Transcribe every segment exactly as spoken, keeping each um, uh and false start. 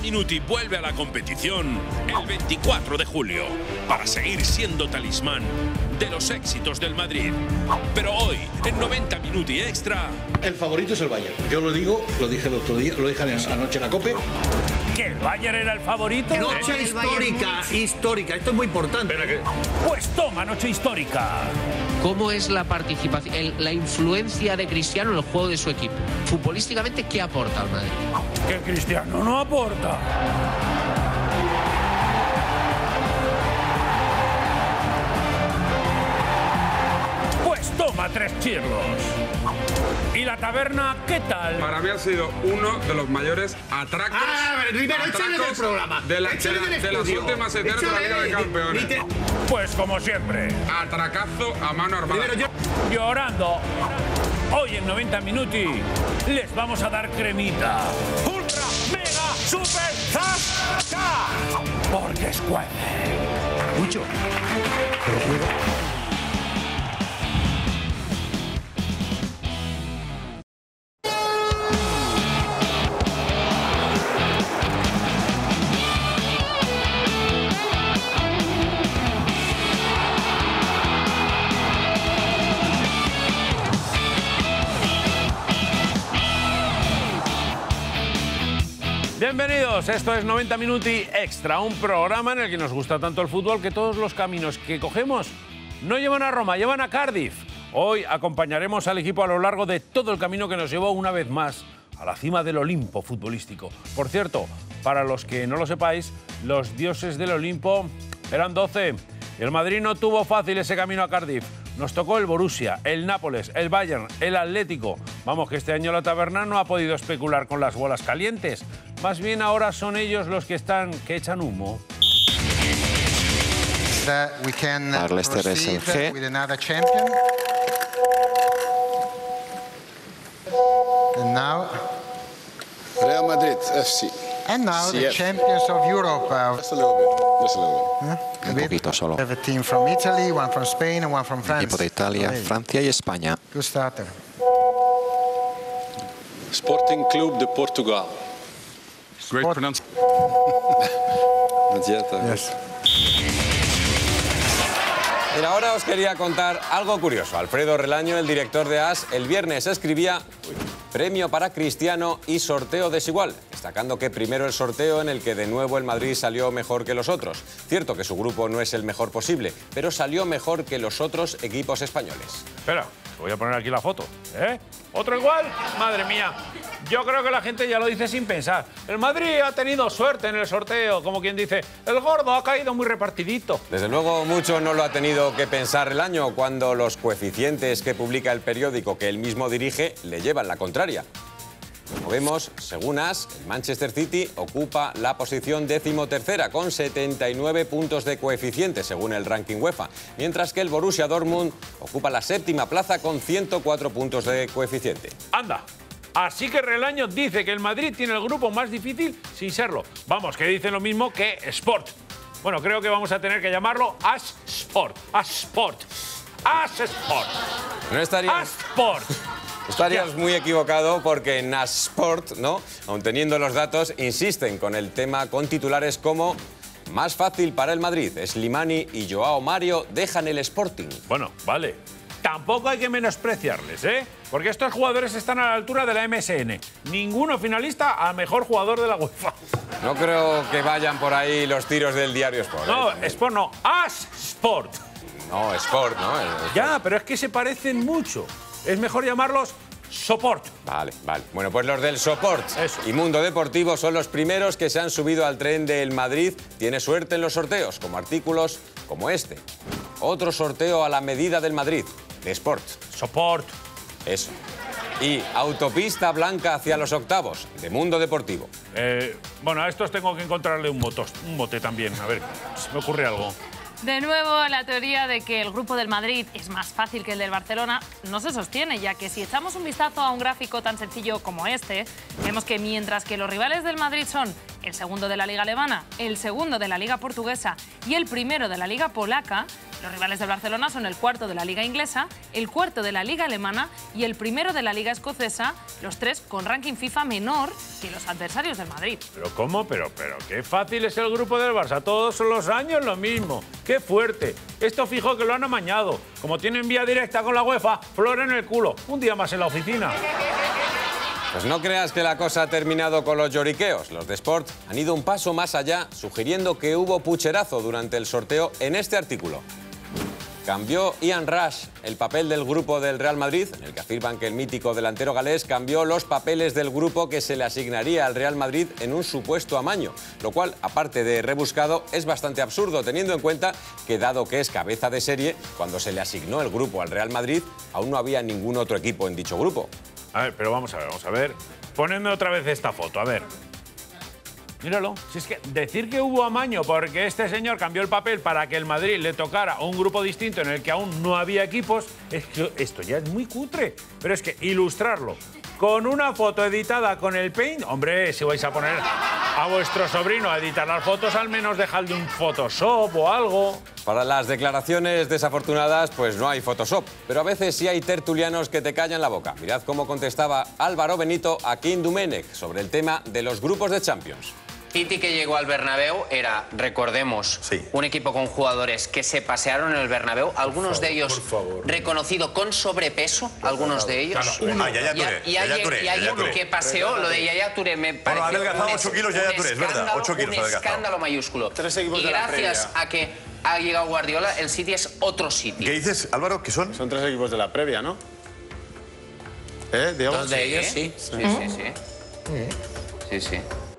Minuti vuelve a la competición el veinticuatro de julio para seguir siendo talismán de los éxitos del Madrid. Pero hoy, en noventa Minuti Extra... El favorito es el Bayern. Yo lo digo, lo dije el otro día, lo dije anoche en la COPE. ¿Que el Bayern era el favorito? Noche ¿Eh? histórica, histórica. Esto es muy importante. Pues toma, noche histórica. ¿Cómo es la participación, el, la influencia de Cristiano en el juego de su equipo? Futbolísticamente, ¿qué aporta al Madrid? Que Cristiano no aporta. Pues toma tres chirlos. ¿Y la taberna qué tal? Para mí ha sido uno de los mayores atracos, Ah, Rivero, échale del programa. de, la, de, Échale la, del de las estudio. últimas etapas de la Échale, Liga de Campeones. ni te- Pues como siempre, Atracazo a mano armada. Rivero, yo... llorando. Hoy en noventa Minuti les vamos a dar cremita. Ultra, mega, super, zasca. Porque es cueve. Mucho. Bienvenidos, esto es noventa Minuti Extra, un programa en el que nos gusta tanto el fútbol que todos los caminos que cogemos no llevan a Roma, llevan a Cardiff. Hoy acompañaremos al equipo a lo largo de todo el camino que nos llevó una vez más a la cima del Olimpo futbolístico. Por cierto, para los que no lo sepáis, los dioses del Olimpo eran doce. El Madrid no tuvo fácil ese camino a Cardiff. Nos tocó el Borussia, el Nápoles, el Bayern, el Atlético. Vamos, que este año la taberna no ha podido especular con las bolas calientes. Más bien ahora son ellos los que están, que echan humo. Darles es el G. And now, Real Madrid, F C. and now C the F. champions of Europe. Uh, Just a little bit. Just a little bit. huh? Un bit. poquito solo. We have a team from Italy, one from Spain, and one from France. Equipo de Italia, Hey, Francia y España. good starter. Sporting Club de Portugal. Great Sport- pronunciation. Not yet, uh, Yes. Mira, ahora os quería contar algo curioso. Alfredo Relaño, el director de A S, el viernes escribía premio para Cristiano y sorteo desigual, destacando que primero el sorteo en el que de nuevo el Madrid salió mejor que los otros. Cierto que su grupo no es el mejor posible, pero salió mejor que los otros equipos españoles. Espera, voy a poner aquí la foto. ¿Eh? ¿Otro igual? Madre mía. Yo creo que la gente ya lo dice sin pensar. El Madrid ha tenido suerte en el sorteo, como quien dice, el gordo ha caído muy repartidito. Desde luego, mucho no lo ha tenido que pensar Relaño cuando los coeficientes que publica el periódico que él mismo dirige le llevan la contraria. Como vemos, según A S, el Manchester City ocupa la posición decimotercera con setenta y nueve puntos de coeficiente, según el ranking UEFA, mientras que el Borussia Dortmund ocupa la séptima plaza con ciento cuatro puntos de coeficiente. Anda. Así que Relaño dice que el Madrid tiene el grupo más difícil sin serlo. Vamos, que dice lo mismo que Sport. Bueno, creo que vamos a tener que llamarlo A S Sport. A S Sport. A S Sport. No estarías, A S Sport. estarías muy equivocado porque en A S Sport, ¿no?, aun teniendo los datos, insisten con el tema con titulares como más fácil para el Madrid. Slimani y Joao Mario dejan el Sporting. Bueno, vale. Tampoco hay que menospreciarles, ¿eh? Porque estos jugadores están a la altura de la M S N. Ninguno finalista a mejor jugador de la UEFA. No creo que vayan por ahí los tiros del diario Sport. No, ¿eh? Sport no. A S Sport. No, Sport, ¿no? El- Ya, pero es que se parecen mucho. Es mejor llamarlos Soport. Vale, vale. Bueno, pues los del Soport Eso. y Mundo Deportivo son los primeros que se han subido al tren del Madrid. Tiene suerte en los sorteos, como artículos como este. Otro sorteo a la medida del Madrid, de Sport. Soport. Eso. Y autopista blanca hacia los octavos, de Mundo Deportivo. Eh, bueno, a estos tengo que encontrarle un, motos, un mote también. A ver, si me ocurre algo. De nuevo, la teoría de que el grupo del Madrid es más fácil que el del Barcelona no se sostiene, ya que si echamos un vistazo a un gráfico tan sencillo como este, vemos que mientras que los rivales del Madrid son el segundo de la Liga Alemana, el segundo de la Liga Portuguesa y el primero de la Liga Polaca, los rivales del Barcelona son el cuarto de la Liga Inglesa, el cuarto de la Liga Alemana y el primero de la Liga Escocesa, los tres con ranking FIFA menor que los adversarios del Madrid. ¿Pero cómo? Pero, pero qué fácil es el grupo del Barça. Todos los años lo mismo. ¡Qué fuerte! Esto fijo que lo han amañado. Como tienen vía directa con la UEFA, flor en el culo. Un día más en la oficina. Pues no creas que la cosa ha terminado con los lloriqueos. Los de Sport han ido un paso más allá, sugiriendo que hubo pucherazo durante el sorteo en este artículo. Cambió Ian Rush el papel del grupo del Real Madrid, en el que afirman que el mítico delantero galés cambió los papeles del grupo que se le asignaría al Real Madrid en un supuesto amaño, lo cual, aparte de rebuscado, es bastante absurdo, teniendo en cuenta que, dado que es cabeza de serie, cuando se le asignó el grupo al Real Madrid, aún no había ningún otro equipo en dicho grupo. A ver, pero vamos a ver, vamos a ver. Ponedme otra vez esta foto, a ver. Míralo. Si es que decir que hubo amaño porque este señor cambió el papel para que el Madrid le tocara a un grupo distinto en el que aún no había equipos, es que esto ya es muy cutre. Pero es que ilustrarlo con una foto editada con el Paint, hombre, si vais a poner a vuestro sobrino a editar las fotos, al menos dejadle un Photoshop o algo. Para las declaraciones desafortunadas, pues no hay Photoshop, pero a veces sí hay tertulianos que te callan la boca. Mirad cómo contestaba Álvaro Benito a Kim Domenech sobre el tema de los grupos de Champions. City, que llegó al Bernabéu, era, recordemos, sí, un equipo con jugadores que se pasearon en el Bernabéu, algunos favor, de ellos reconocido con sobrepeso, por algunos favor. de ellos. Claro, uno. Ah, Yaya Touré. Y hay, Yaya Touré, y hay Yaya uno Touré. que paseó, lo de Yaya Touré me pareció bueno, ha adelgazado un, ocho kilos Yaya Touré, es verdad, ocho kilos un escándalo mayúsculo. Tres equipos y de la gracias previa. a que ha llegado Guardiola, el City es otro City. ¿Qué dices, Álvaro? ¿Qué son? Son tres equipos de la previa, ¿no? ¿Eh, Diego? Dos de ellos, sí. Sí, sí, sí. Sí, sí.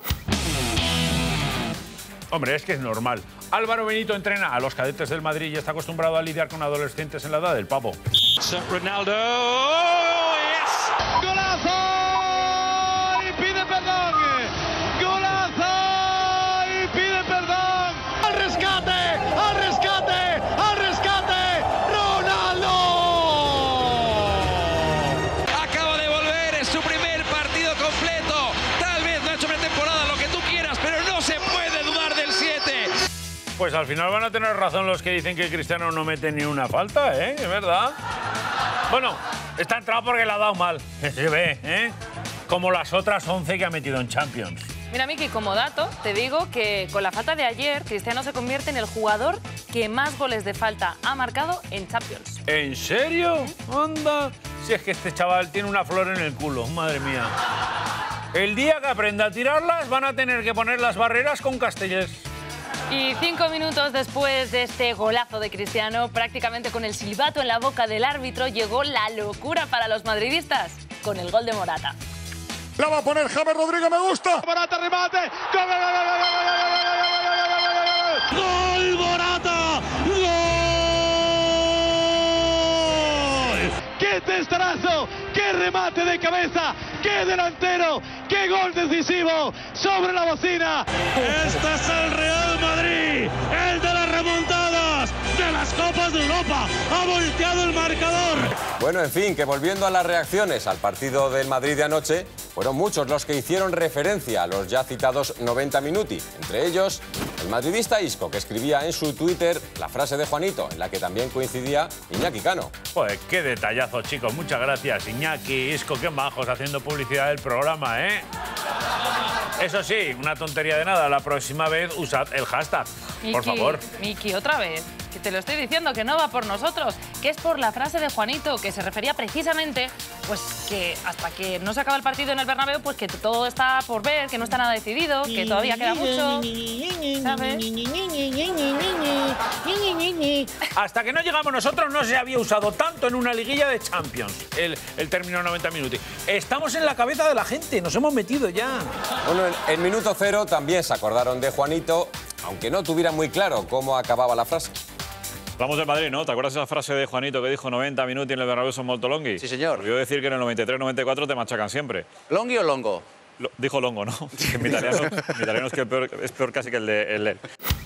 Hombre, es que es normal. Álvaro Benito entrena a los cadetes del Madrid y está acostumbrado a lidiar con adolescentes en la edad del pavo. Ronaldo. ¡Oh, yes! ¡Golazo! Y pide perdón. ¡Golazo! Y pide perdón. ¡Al rescate! ¡Al rescate! ¡Al rescate! ¡Ronaldo! Acaba de volver, es su primer partido completo. Tal vez no ha hecho pretemporada, lo que tú quieras, pero no se puede dudar del siete. Pues al final van a tener razón los que dicen que Cristiano no mete ni una falta, ¿eh? Es verdad. Bueno, está entrado porque la ha dado mal. Se ve, ¿eh? Como las otras once que ha metido en Champions. Mira, Miki, como dato, te digo que con la falta de ayer, Cristiano se convierte en el jugador que más goles de falta ha marcado en Champions. ¿En serio? Anda. Si es que este chaval tiene una flor en el culo, madre mía. El día que aprenda a tirarlas, van a tener que poner las barreras con Castellers. Y cinco minutos después de este golazo de Cristiano, prácticamente con el silbato en la boca del árbitro, llegó la locura para los madridistas con el gol de Morata. La va a poner James Rodríguez, me gusta. Morata, remate. ¡Gol, gol, gol, gol, gol, gol, gol! ¡Gol, Morata! ¡Gol! ¡Qué testarazo! ¡Qué remate de cabeza! ¡Qué delantero! ¡Qué gol decisivo sobre la bocina! Este es el Real Madrid, el de las remontadas, de las Copas de Europa. Ha volteado el marcador. Bueno, en fin, que volviendo a las reacciones al partido del Madrid de anoche, fueron muchos los que hicieron referencia a los ya citados noventa minuti. Entre ellos, el madridista Isco, que escribía en su Twitter la frase de Juanito, en la que también coincidía Iñaki Cano. Pues qué detallazo, chicos. Muchas gracias, Iñaki, Isco, qué majos haciendo publicidad del programa, ¿eh? Eso sí, una tontería de nada. La próxima vez usad el hashtag, Miki, por favor. Miki, otra vez. Que te lo estoy diciendo, que no va por nosotros, que es por la frase de Juanito, que se refería precisamente, pues que hasta que no se acaba el partido en el Bernabéu, pues que todo está por ver, que no está nada decidido, que todavía queda mucho, ¿sabes? Hasta que no llegamos nosotros no se había usado tanto en una liguilla de Champions el, el término noventa minutos. Estamos en la cabeza de la gente, nos hemos metido ya. Bueno, en, en minuto cero también se acordaron de Juanito, aunque no tuviera muy claro cómo acababa la frase. Vamos del Madrid, ¿no? ¿Te acuerdas de esa frase de Juanito que dijo noventa minutos en el Bernabéu son molto longhi? Sí, señor. Olvidó decir que en el noventa y tres noventa y cuatro te machacan siempre. ¿Longhi o longo? Lo, dijo longo, ¿no? Mi italiano, mi italiano es, que peor, es peor casi que el de él.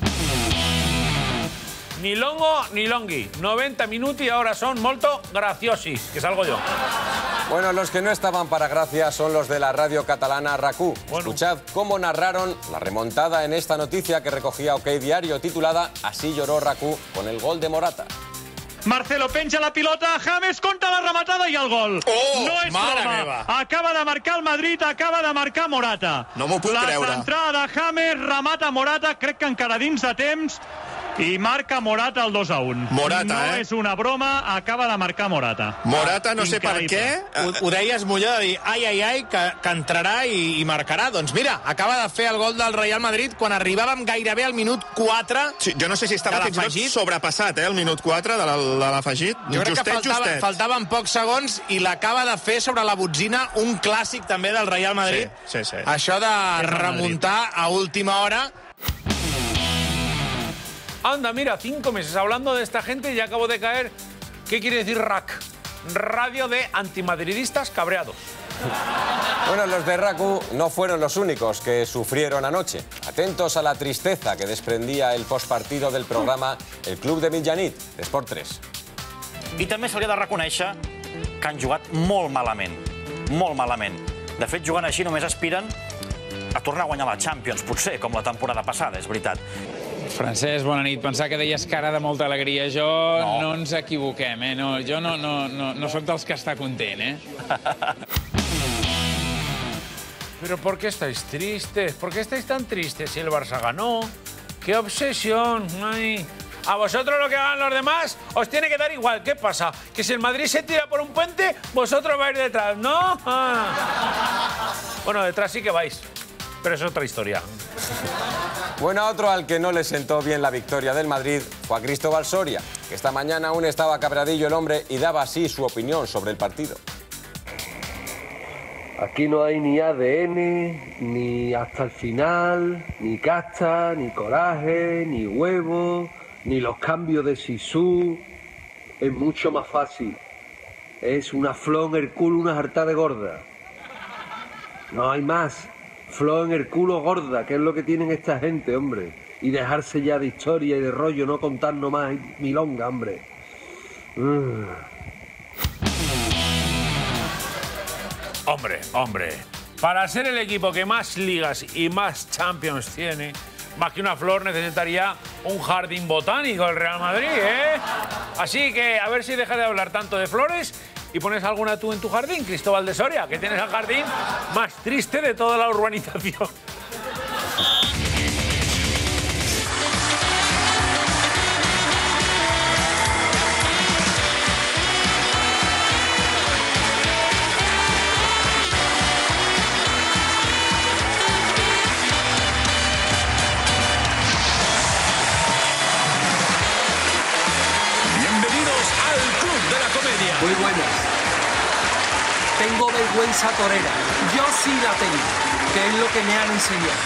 Ni longo ni longhi. noventa minutos y ahora son molto graciosi, que salgo yo. Bueno, los que no estaban para gracia son los de la radio catalana RAC1. Bueno. Escuchad cómo narraron la remontada en esta noticia que recogía OK Diario, titulada Así lloró RAC1 con el gol de Morata. Marcelo penja la pilota, James contra la rematada i el gol. Oh, no és broma. Acaba de marcar el Madrid, acaba de marcar Morata. No m'ho puc la creure. La centrada de James, remata Morata, crec que encara dins de temps, i marca Morata el dos a un. Morata, no eh? No és una broma, acaba de marcar Morata. Morata, no sé per què, ho, ho deies Molló, de dir ai, ai, ai, que, que entrarà i, i marcarà. Doncs mira, acaba de fer el gol del Real Madrid quan arribàvem gairebé al minut quatre. Sí, jo no sé si estava fins i tot sobrepassat, eh, el minut quatre de l'afegit. Jo crec justet, que faltava, justet. faltaven pocs segons i l'acaba de fer sobre la botzina un clàssic també del Real Madrid. Sí, sí, sí. Això de remuntar a última hora. Anda, mira, cinco meses hablando de esta gente y ya acabo de caer. ¿Qué quiere decir RAC? Radio de antimadridistas cabreados. Bueno, los de RAC1 no fueron los únicos que sufrieron anoche. Atentos a la tristeza que desprendía el postpartido del programa El Club de Mitjanit, de Esport tres. I també s'hauria de reconèixer que han jugat molt malament. Molt malament. De fet, jugant així només aspiren a tornar a guanyar la Champions, potser, com la temporada passada, és veritat. Francesc, bona nit. Pensava que deies cara de molta alegria. Jo no, no ens equivoquem, eh? No, jo no, no, no, no soc dels que està content, eh? ¿Pero por qué estáis tristes? ¿Por qué estáis tan tristes si el Barça ganó? ¡Qué obsesión! Ay. A vosotros lo que hagan los demás os tiene que dar igual. ¿Qué pasa? ¿Que si el Madrid se tira por un puente, vosotros vais detrás, no? Ah. Bueno, detrás sí que vais, pero es otra historia. Bueno, a otro al que no le sentó bien la victoria del Madrid fue a Cristóbal Soria, que esta mañana aún estaba cabradillo el hombre y daba así su opinión sobre el partido. Aquí no hay ni A D N, ni hasta el final, ni casta, ni coraje, ni huevo, ni los cambios de Sisu. Es mucho más fácil. Es una flor en el culo, una jarta de gorda. No hay más. Flor en el culo gorda, que es lo que tienen esta gente, hombre. Y dejarse ya de historia y de rollo, no contarnos más milonga, hombre. Uh. Hombre, hombre, para ser el equipo que más ligas y más Champions tiene, más que una flor necesitaría un jardín botánico el Real Madrid, ¿eh? Así que a ver si deja de hablar tanto de flores y pones alguna tú en tu jardín, Cristóbal de Soria, que tienes el jardín más triste de toda la urbanización. Muy buenas. Tengo vergüenza torera. Yo sí la tengo, que es lo que me han enseñado.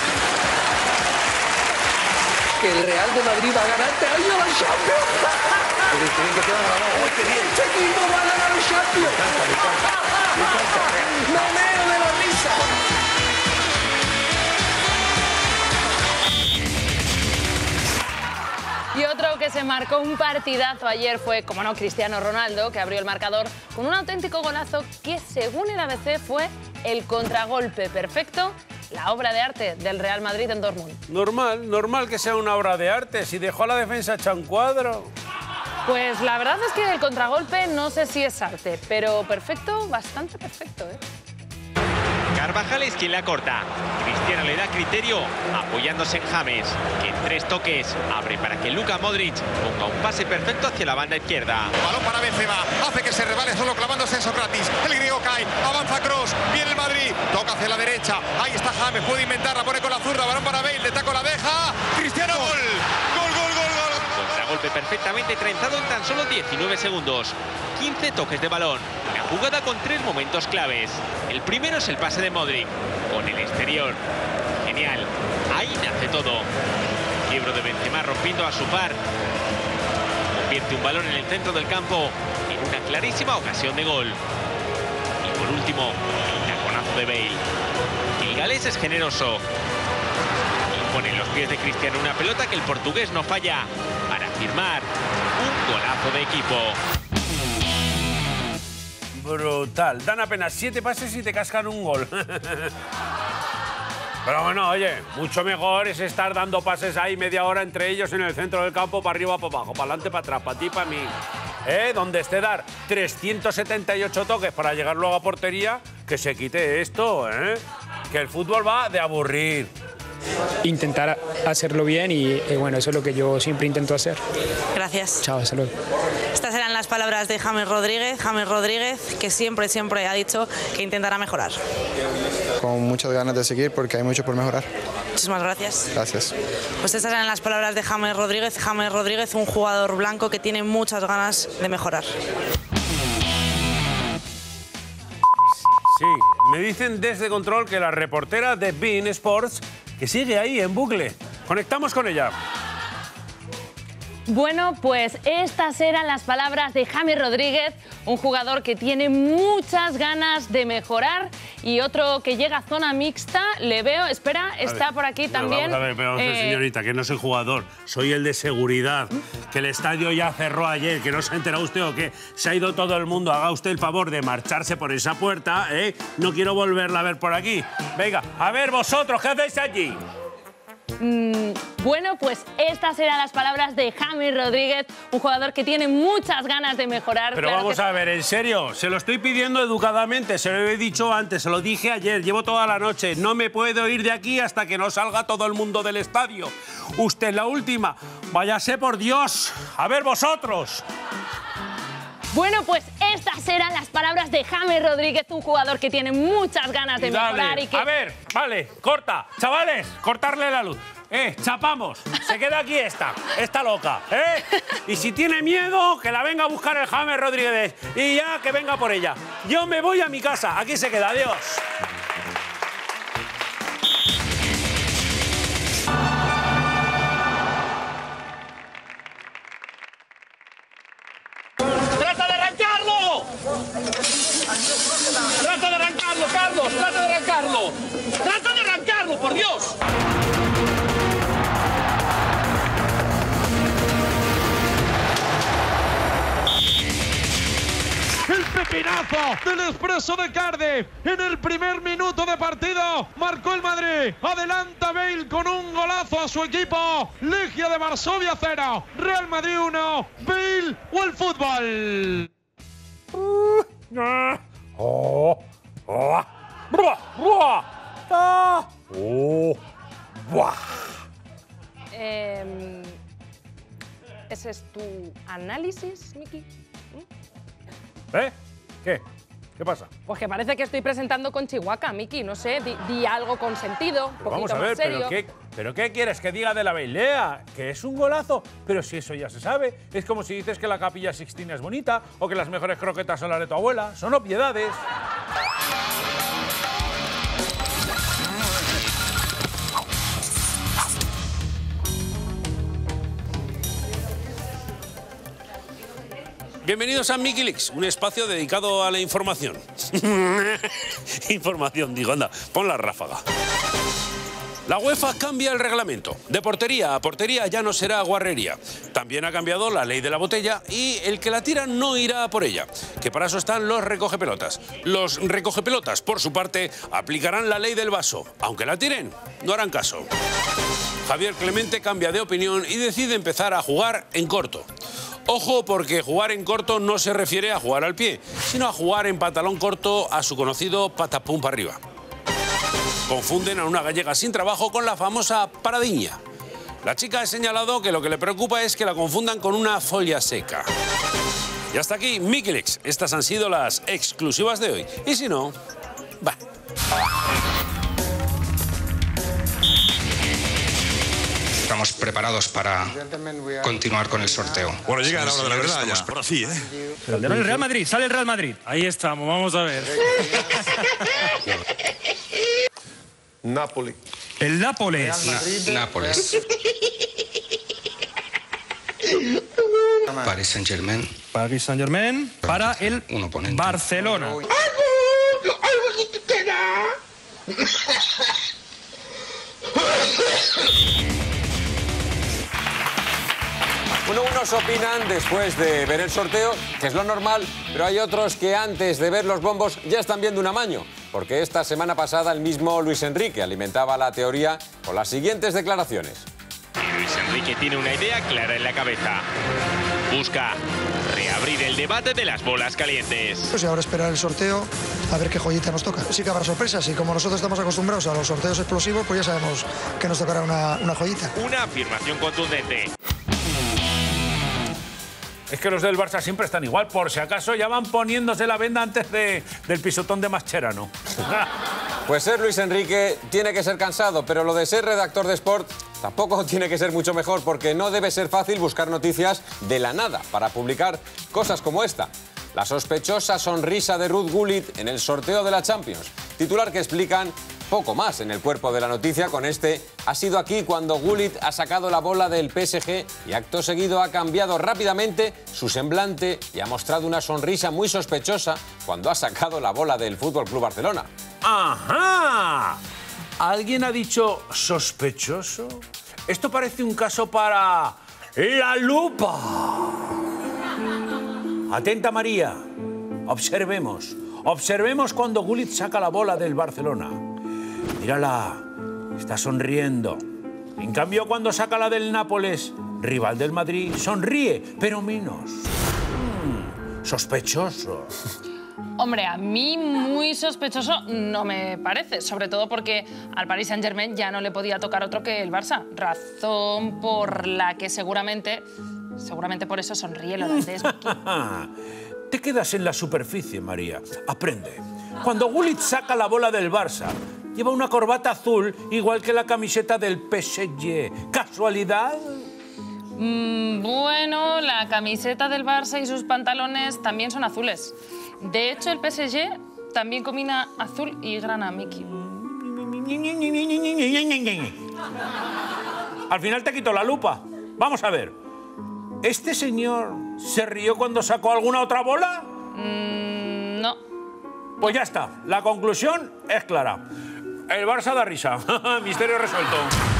Que el Real de Madrid va a ganar este año la Champions. Pero tienen que quedar ganado. Este equipo va a ganar la Champions. Me encanta, me encanta. Me encanta. Me meo de la risa. Y otro que se marcó un partidazo ayer fue, como no, Cristiano Ronaldo, que abrió el marcador con un auténtico golazo que, según el A B C, fue el contragolpe perfecto, la obra de arte del Real Madrid en Dortmund. Normal, normal que sea una obra de arte, si dejó a la defensa hecha un cuadro. Pues la verdad es que el contragolpe no sé si es arte, pero perfecto, bastante perfecto, ¿eh? Carvajal es quien la corta. Cristiano le da criterio apoyándose en James, que en tres toques abre para que Luka Modric ponga un pase perfecto hacia la banda izquierda. Balón para Benzema, hace que se resbale solo clavándose en Sócrates. El griego cae, avanza Kroos, viene el Madrid, toca hacia la derecha. Ahí está James, puede inventarla, pone con la zurda, balón para Bale, de taco la deja. Cristiano, gol, gol, gol, gol, gol. Contragolpe perfectamente trenzado en tan solo diecinueve segundos. quince toques de balón. La jugada con tres momentos claves. El primero es el pase de Modric, con el exterior. Genial. Ahí nace todo. Quiebro de Benzema rompiendo a su par. Convierte un balón en el centro del campo en una clarísima ocasión de gol. Y por último, el taconazo de Bale. El galés es generoso. Y pone en los pies de Cristiano una pelota que el portugués no falla para firmar un golazo de equipo. brutal. Dan apenas siete pases y te cascan un gol. Pero bueno, oye, mucho mejor es estar dando pases ahí media hora entre ellos en el centro del campo, para arriba, para abajo, para adelante, para atrás, para ti, para mí. ¿Eh? Donde esté dar trescientos setenta y ocho toques para llegar luego a portería, que se quite esto, ¿eh? Que el fútbol va de aburrir. Intentar hacerlo bien y eh, bueno, eso es lo que yo siempre intento hacer. Gracias. Chao, hasta luego. Estas eran las palabras de James Rodríguez, James Rodríguez, que siempre, siempre ha dicho que intentará mejorar. Con muchas ganas de seguir porque hay mucho por mejorar. Muchísimas gracias. Gracias. Pues estas eran las palabras de James Rodríguez. James Rodríguez, un jugador blanco que tiene muchas ganas de mejorar. Sí, me dicen desde Control que la reportera de beIN Sports que sigue ahí en bucle. Conectamos con ella. Bueno, pues estas eran las palabras de James Rodríguez, un jugador que tiene muchas ganas de mejorar y otro que llega a zona mixta. Le veo, espera, está ver, por aquí pero también. Vamos a ver, pero vamos a ver, eh, señorita, que no soy jugador, soy el de seguridad, que el estadio ya cerró ayer, que no se ha enterado usted o que se ha ido todo el mundo. Haga usted el favor de marcharse por esa puerta, ¿eh? No quiero volverla a ver por aquí. Venga, a ver vosotros, ¿qué hacéis allí? Mm, bueno, pues estas eran las palabras de James Rodríguez, un jugador que tiene muchas ganas de mejorar. Pero claro vamos que... a ver, en serio, se lo estoy pidiendo educadamente, se lo he dicho antes, se lo dije ayer, llevo toda la noche, no me puedo ir de aquí hasta que no salga todo el mundo del estadio. Usted la última, váyase por Dios, a ver vosotros. Bueno, pues estas eran las palabras de James Rodríguez, un jugador que tiene muchas ganas de y dale. mejorar y que... A ver, vale, corta. Chavales, cortarle la luz. Eh, chapamos. Se queda aquí esta, esta loca, ¿eh? Y si tiene miedo, que la venga a buscar el James Rodríguez y ya que venga por ella. Yo me voy a mi casa. Aquí se queda. Adiós. ¡Trata de arrancarlo! ¡Trata de arrancarlo, Carlos! ¡Trata de arrancarlo! ¡Trata de arrancarlo, por Dios! El pepinazo del Expreso de Cardiff en el primer minuto de partido marcó el Madrid. Adelanta Bale con un golazo a su equipo. Legia de Varsovia cero, Real Madrid uno. Bale o el fútbol. Uh, uh, oh, oh, buah, buah, ah, oh, buah. Eh, ¿Ese es tu análisis, Miki? ¿Eh? ¿Qué? ¿Qué pasa? Pues que parece que estoy presentando con Chihuahua, Miki. No sé, di, di algo con sentido, un Pero poquito vamos a ver, más serio. ¿pero qué, ¿pero qué quieres que diga de la Bailea? ¿Que es un golazo? Pero si eso ya se sabe. Es como si dices que la Capilla Sixtina es bonita o que las mejores croquetas son las de tu abuela. Son obviedades. Bienvenidos a Mikilix, un espacio dedicado a la información. Información, digo, anda, pon la ráfaga. La UEFA cambia el reglamento. De portería a portería ya no será guarrería. También ha cambiado la ley de la botella y el que la tira no irá a por ella. Que para eso están los recogepelotas. Los recogepelotas, por su parte, aplicarán la ley del vaso. Aunque la tiren, no harán caso. Javier Clemente cambia de opinión y decide empezar a jugar en corto. Ojo, porque jugar en corto no se refiere a jugar al pie, sino a jugar en pantalón corto a su conocido patapum para arriba. Confunden a una gallega sin trabajo con la famosa paradiña. La chica ha señalado que lo que le preocupa es que la confundan con una folla seca. Y hasta aquí, Mikilix. Estas han sido las exclusivas de hoy. Y si no, va. Estamos preparados para continuar con el sorteo. Bueno, llega la hora de la verdad ya. Ahora sí, ¿eh? El Real Madrid, sale el Real Madrid. Ahí estamos, vamos a ver. Napoli. El Nápoles. Na Nápoles. Paris Saint-Germain. Paris Saint-Germain para el Un oponente. Barcelona. uno uno Algunos opinan después de ver el sorteo que es lo normal, pero hay otros que antes de ver los bombos ya están viendo un amaño, porque esta semana pasada el mismo Luis Enrique alimentaba la teoría con las siguientes declaraciones. Luis Enrique tiene una idea clara en la cabeza. Busca reabrir el debate de las bolas calientes. Pues y ahora esperar el sorteo a ver qué joyita nos toca. Sí que habrá sorpresas y como nosotros estamos acostumbrados a los sorteos explosivos, pues ya sabemos que nos tocará una, una joyita. Una afirmación contundente. Es que los del Barça siempre están igual, por si acaso ya van poniéndose la venda antes de, del pisotón de Mascherano. Pues ser Luis Enrique tiene que ser cansado, pero lo de ser redactor de Sport tampoco tiene que ser mucho mejor, porque no debe ser fácil buscar noticias de la nada para publicar cosas como esta. La sospechosa sonrisa de Ruud Gullit en el sorteo de la Champions. Titular que explican poco más en el cuerpo de la noticia con este: ha sido aquí cuando Gullit ha sacado la bola del P S G y acto seguido ha cambiado rápidamente su semblante y ha mostrado una sonrisa muy sospechosa cuando ha sacado la bola del F C Barcelona. ¡Ajá! ¿Alguien ha dicho sospechoso? Esto parece un caso para La Lupa. Atenta, María. Observemos. Observemos cuando Gullit saca la bola del Barcelona. Mírala. Está sonriendo. En cambio, cuando saca la del Nápoles, rival del Madrid, sonríe, pero menos. Mm, sospechoso. Hombre, a mí muy sospechoso no me parece, sobre todo porque al Paris Saint-Germain ya no le podía tocar otro que el Barça, razón por la que seguramente, seguramente por eso sonríe el holandés. Te quedas en la superficie, María. Aprende. Cuando Gullit saca la bola del Barça, lleva una corbata azul igual que la camiseta del P S G. ¿Casualidad? Mm, bueno, la camiseta del Barça y sus pantalones también son azules. De hecho, el P S G también combina azul y grana, Miki. Al final te quito la lupa. Vamos a ver. ¿Este señor se rió cuando sacó alguna otra bola? Mm, no. Pues ya está. La conclusión es clara. El Barça da risa. Misterio resuelto.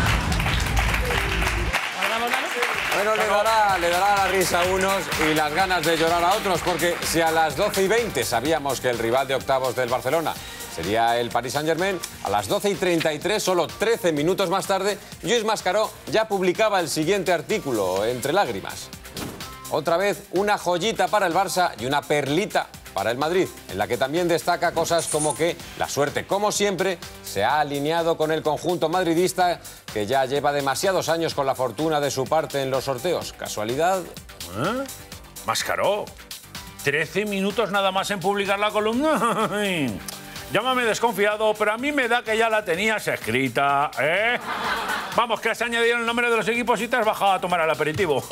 Bueno, le dará, le dará la risa a unos y las ganas de llorar a otros, porque si a las doce y veinte sabíamos que el rival de octavos del Barcelona sería el Paris Saint-Germain, a las doce y treinta y tres, solo trece minutos más tarde, Lluís Mascaró ya publicaba el siguiente artículo, entre lágrimas. Otra vez, una joyita para el Barça y una perlita para el Madrid, en la que también destaca cosas como que la suerte, como siempre, se ha alineado con el conjunto madridista, que ya lleva demasiados años con la fortuna de su parte en los sorteos. ¿Casualidad? ¿Eh? Mascaró, trece minutos nada más en publicar la columna. Llámame desconfiado, pero a mí me da que ya la tenías escrita, ¿eh? Vamos, que has añadido el nombre de los equipos y te has bajado a tomar el aperitivo.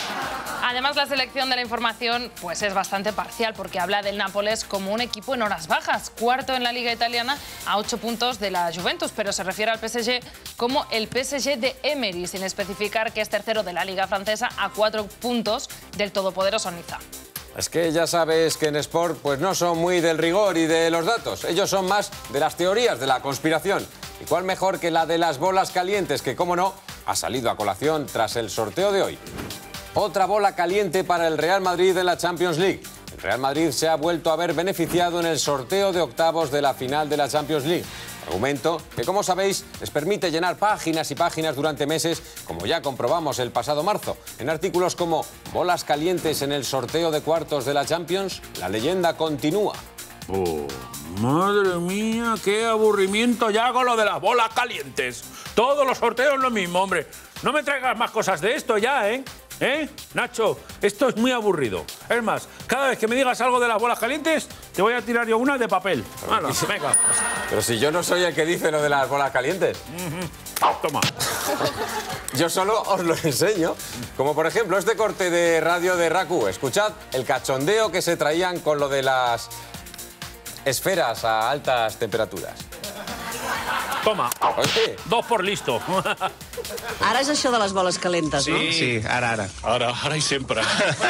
Además, la selección de la información pues es bastante parcial, porque habla del Nápoles como un equipo en horas bajas, cuarto en la Liga Italiana a ocho puntos de la Juventus, pero se refiere al P S G como el P S G de Emery, sin especificar que es tercero de la Liga Francesa a cuatro puntos del todopoderoso Niza. Es que ya sabes que en Sport pues no son muy del rigor y de los datos. Ellos son más de las teorías de la conspiración. ¿Y cuál mejor que la de las bolas calientes, que, cómo no, ha salido a colación tras el sorteo de hoy? Otra bola caliente para el Real Madrid en la Champions League. El Real Madrid se ha vuelto a ver beneficiado en el sorteo de octavos de la final de la Champions League. Argumento que, como sabéis, les permite llenar páginas y páginas durante meses, como ya comprobamos el pasado marzo. En artículos como bolas calientes en el sorteo de cuartos de la Champions, la leyenda continúa. Oh, madre mía, qué aburrimiento ya con lo de las bolas calientes. Todos los sorteos lo mismo, hombre. No me traigas más cosas de esto ya, ¿eh? ¿Eh? Nacho, esto es muy aburrido. Es más, cada vez que me digas algo de las bolas calientes, te voy a tirar yo una de papel. Hala, venga. Pero si yo no soy el que dice lo de las bolas calientes. Uh-huh. Toma. Yo solo os lo enseño. Como por ejemplo este corte de radio de Raku. Escuchad el cachondeo que se traían con lo de las esferas a altas temperaturas. Toma. Oye. Dos por listo. Ara és això de les boles calentes, sí, no? Sí, ara, ara. Ara, ara i sempre.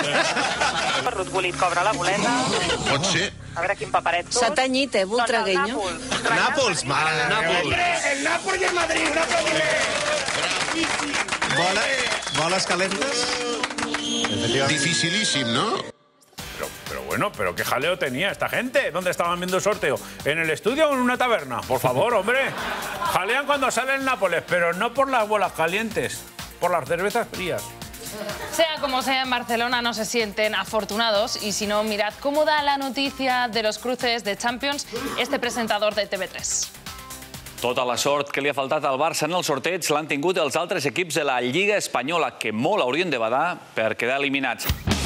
Per Ruud Gullit cobra la boleta. Pot ser. A veure quin paperet surt. S'ha tenyit, eh, Voltregueño? Doncs el Nàpols. Nàpols, mare, Nàpols. El Nàpols i el Madrid, un aplaudiment. Bola, boles calentes? Dificilísimo, ¿no? Pero, pero bueno, pero qué jaleo tenía esta gente. ¿Dónde estaban viendo el sorteo? ¿En el estudio o en una taberna? Por favor, hombre. Jalean cuando sale el Nápoles, pero no por las bolas calientes, por las cervezas frías. Sea como sea, en Barcelona no se sienten afortunados y si no, mirad cómo da la noticia de los cruces de Champions este presentador de T V tres. Tota la sort que li ha faltat al Barça en el sorteig l'han tingut els altres equips de la Lliga Espanyola, que molt haurien de badar per quedar eliminats.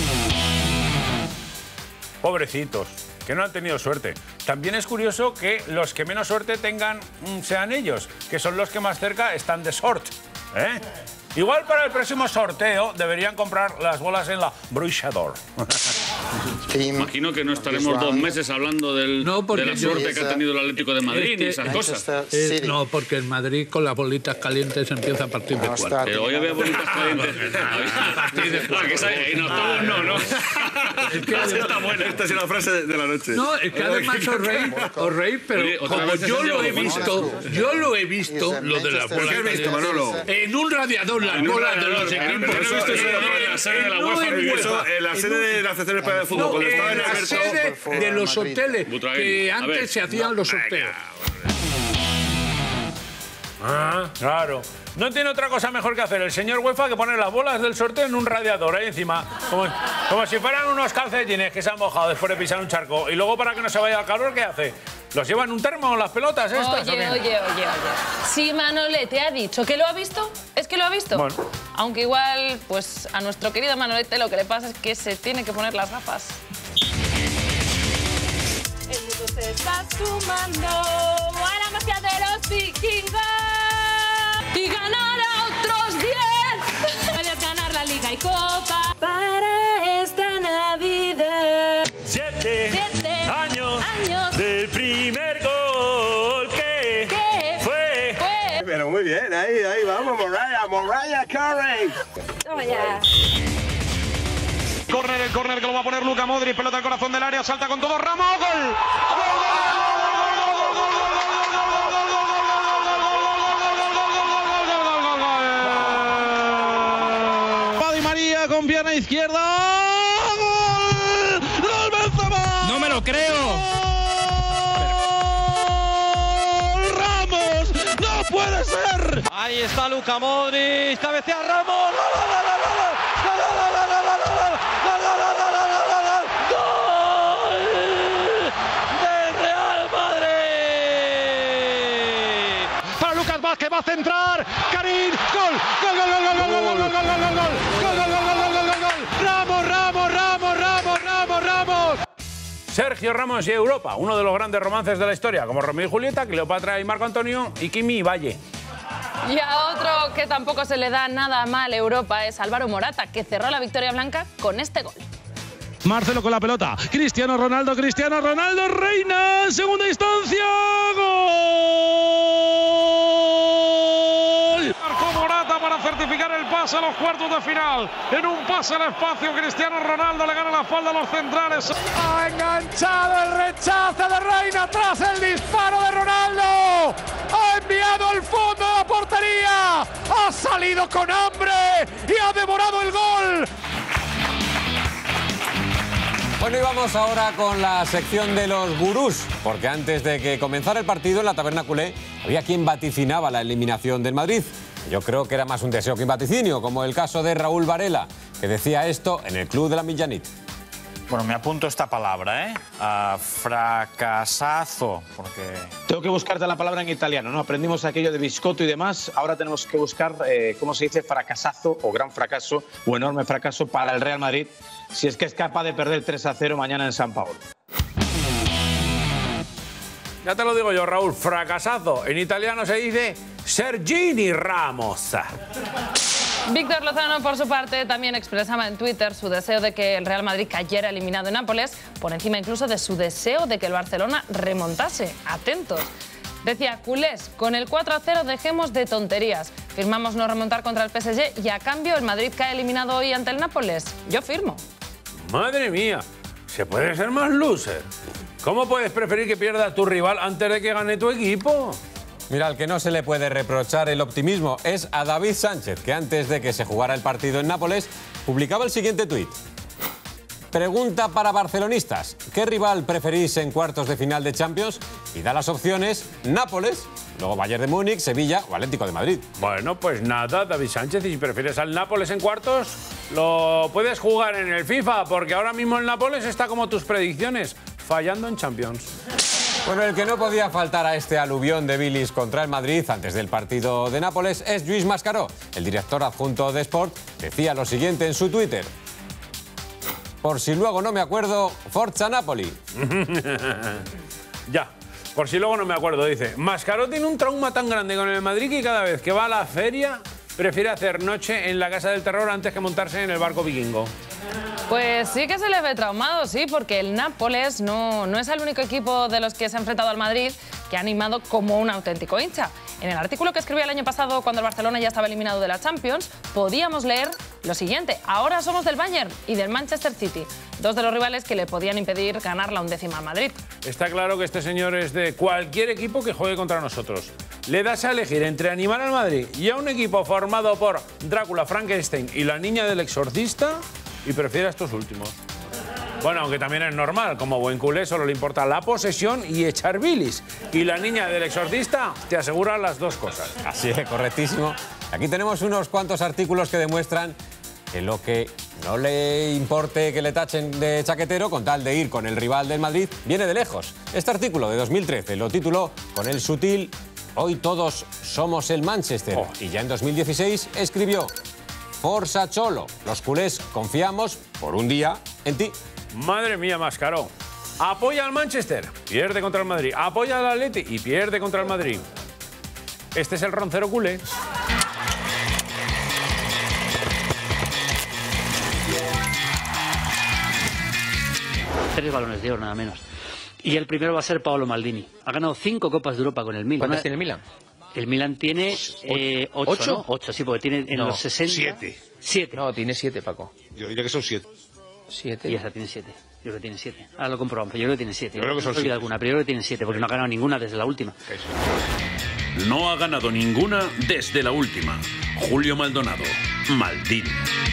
Pobrecitos, que no han tenido suerte. También es curioso que los que menos suerte tengan sean ellos, que son los que más cerca están de sort, ¿eh? Igual para el próximo sorteo deberían comprar las bolas en la Bruixador. Imagino que no estaremos dos meses hablando del, no, de la suerte es, que ha tenido el Atlético de Madrid es que, y esas cosas. Es, no, porque en Madrid con las bolitas calientes empieza a partir de cuatro. Pero hoy había bolitas calientes. A partir de cuatro. Y nosotros no, ¿no? Es que esta está buena, esta es la frase de, de la noche. No, es que además os reís, os reís, pero Oye, como yo lo he visto, yo lo he visto, lo de las bolas. ¿Qué has visto, Manolo? En un radiador, las bolas de los equipos. Pero no he visto eso en la sede de la UEFA, en la sede de la Federación Española de Fútbol, cuando estaba en la sede de los hoteles, que antes se hacían los sorteos. Ah, claro. No tiene otra cosa mejor que hacer el señor UEFA que poner las bolas del sorteo en un radiador ahí encima, como, como si fueran unos calcetines que se han mojado después de pisar un charco. Y luego, para que no se vaya el calor, ¿qué hace? ¿Los lleva en un termo las pelotas estas? Oye, oye, oye, oye. Si Manolete ha dicho que lo ha visto, es que lo ha visto. Bueno. Aunque igual, pues a nuestro querido Manolete lo que le pasa es que se tiene que poner las gafas. El mundo se está sumando a la magia de los vikingos y ganar a otros diez. Puedes ganar la Liga y Copa para esta Navidad. Siete, Siete años, años del primer gol que ¿Qué? fue. fue. Pero muy bien, ahí, ahí vamos, Mariah, Mariah Carey. Toma ya. Corner, el corner que lo va a poner Luka Modric, pelota al corazón del área, salta con todo Ramos, gol. Di María con pierna izquierda. ¡Gol! ¡Gol Benzema! No me lo creo. ¡Ramos! ¡No puede ser! Ahí está Luka Modric, cabecea Ramos. ¡Gol, gol, gol, gol, gol! ¡Gol, gol, gol, gol, gol, gol, gol! Que va a centrar, Karim, gol, gol, gol, gol, gol, gol, gol, gol, gol, gol, gol, gol, gol, gol, gol, gol, gol, gol, Ramos, Ramos, Ramos, Ramos, Ramos, Ramos. Sergio Ramos y Europa, uno de los grandes romances de la historia, como Romeo y Julieta, Cleopatra y Marco Antonio y Kimi y Valle. Y a otro que tampoco se le da nada mal a Europa es Álvaro Morata, que cerró la victoria blanca con este gol. Marcelo con la pelota, Cristiano Ronaldo, Cristiano Ronaldo, reina, segunda instancia, gol. Marcó Morata para certificar el pase a los cuartos de final. En un pase al espacio, Cristiano Ronaldo le gana la espalda a los centrales. Ha enganchado el rechazo de Reina tras el disparo de Ronaldo. Ha enviado al fondo de la portería. Ha salido con hambre y ha devorado el gol. Bueno, y vamos ahora con la sección de los gurús, porque antes de que comenzara el partido en la taberna culé había quien vaticinaba la eliminación del Madrid. Yo creo que era más un deseo que un vaticinio, como el caso de Raúl Varela, que decía esto en el club de la Millanit. Bueno, me apunto esta palabra, ¿eh? Uh, fracasazo, porque... Tengo que buscarte la palabra en italiano, ¿no? Aprendimos aquello de biscotto y demás, ahora tenemos que buscar eh, cómo se dice fracasazo o gran fracaso o enorme fracaso para el Real Madrid, si es que es capaz de perder tres a cero mañana en San Paolo. Ya te lo digo yo, Raúl, fracasazo. En italiano se dice Sergini Ramos. Víctor Lozano, por su parte, también expresaba en Twitter su deseo de que el Real Madrid cayera eliminado en Nápoles, por encima incluso de su deseo de que el Barcelona remontase. Atentos. Decía, culés, con el cuatro a cero dejemos de tonterías. Firmamos no remontar contra el P S G y a cambio el Madrid cae eliminado hoy ante el Nápoles. Yo firmo. Madre mía, ¿se puede ser más loser? ¿Cómo puedes preferir que pierda tu rival antes de que gane tu equipo? Mira, al que no se le puede reprochar el optimismo es a David Sánchez, que antes de que se jugara el partido en Nápoles, publicaba el siguiente tuit. Pregunta para barcelonistas, ¿qué rival preferís en cuartos de final de Champions? Y da las opciones Nápoles, luego Bayern de Múnich, Sevilla o Atlético de Madrid. Bueno, pues nada, David Sánchez, y si prefieres al Nápoles en cuartos, lo puedes jugar en el FIFA, porque ahora mismo el Nápoles está como tus predicciones, fallando en Champions. Bueno, el que no podía faltar a este aluvión de bilis contra el Madrid antes del partido de Nápoles es Lluís Mascaró. El director adjunto de Sport decía lo siguiente en su Twitter. Por si luego no me acuerdo, Forza Napoli. Ya, por si luego no me acuerdo, dice. Mascaró tiene un trauma tan grande con el Madrid que cada vez que va a la feria prefiere hacer noche en la Casa del Terror antes que montarse en el barco vikingo. Pues sí que se le ve traumado, sí, porque el Nápoles no, no es el único equipo de los que se ha enfrentado al Madrid que ha animado como un auténtico hincha. En el artículo que escribí el año pasado, cuando el Barcelona ya estaba eliminado de la Champions, podíamos leer lo siguiente. Ahora somos del Bayern y del Manchester City, dos de los rivales que le podían impedir ganar la undécima al Madrid. Está claro que este señor es de cualquier equipo que juegue contra nosotros. Le das a elegir entre animar al Madrid y a un equipo formado por Drácula, Frankenstein y la niña del exorcista, y prefiere a estos últimos. Bueno, aunque también es normal, como buen culé solo le importa la posesión y echar bilis. Y la niña del exorcista te asegura las dos cosas. Así es, correctísimo. Aquí tenemos unos cuantos artículos que demuestran que lo que no le importe que le tachen de chaquetero con tal de ir con el rival del Madrid viene de lejos. Este artículo de dos mil trece lo tituló con el sutil "Hoy todos somos el Manchester". Oh. Y ya en dos mil dieciséis escribió: Forza Cholo, los culés confiamos por un día en ti. Madre mía, Mascaró. Apoya al Manchester, pierde contra el Madrid. Apoya al Atleti y pierde contra el Madrid. Este es el roncero culé. Tres balones de oro, nada menos. Y el primero va a ser Paolo Maldini. Ha ganado cinco Copas de Europa con el Milan. ¿Cuántas tiene el Milan? El Milan tiene eh, ocho, ¿Ocho? ¿no? Ocho, sí, porque tiene en no, los sesenta... Siete. Siete. No, tiene siete, Paco. Yo diría que son siete. Siete. Y esa tiene siete. Yo creo que tiene siete. Ahora lo comprobamos, pero yo creo que tiene siete. Yo creo que son siete. Alguna, pero yo creo que tiene siete, porque no ha ganado ninguna desde la última. Eso. No ha ganado ninguna desde la última. Julio Maldonado. Maldini.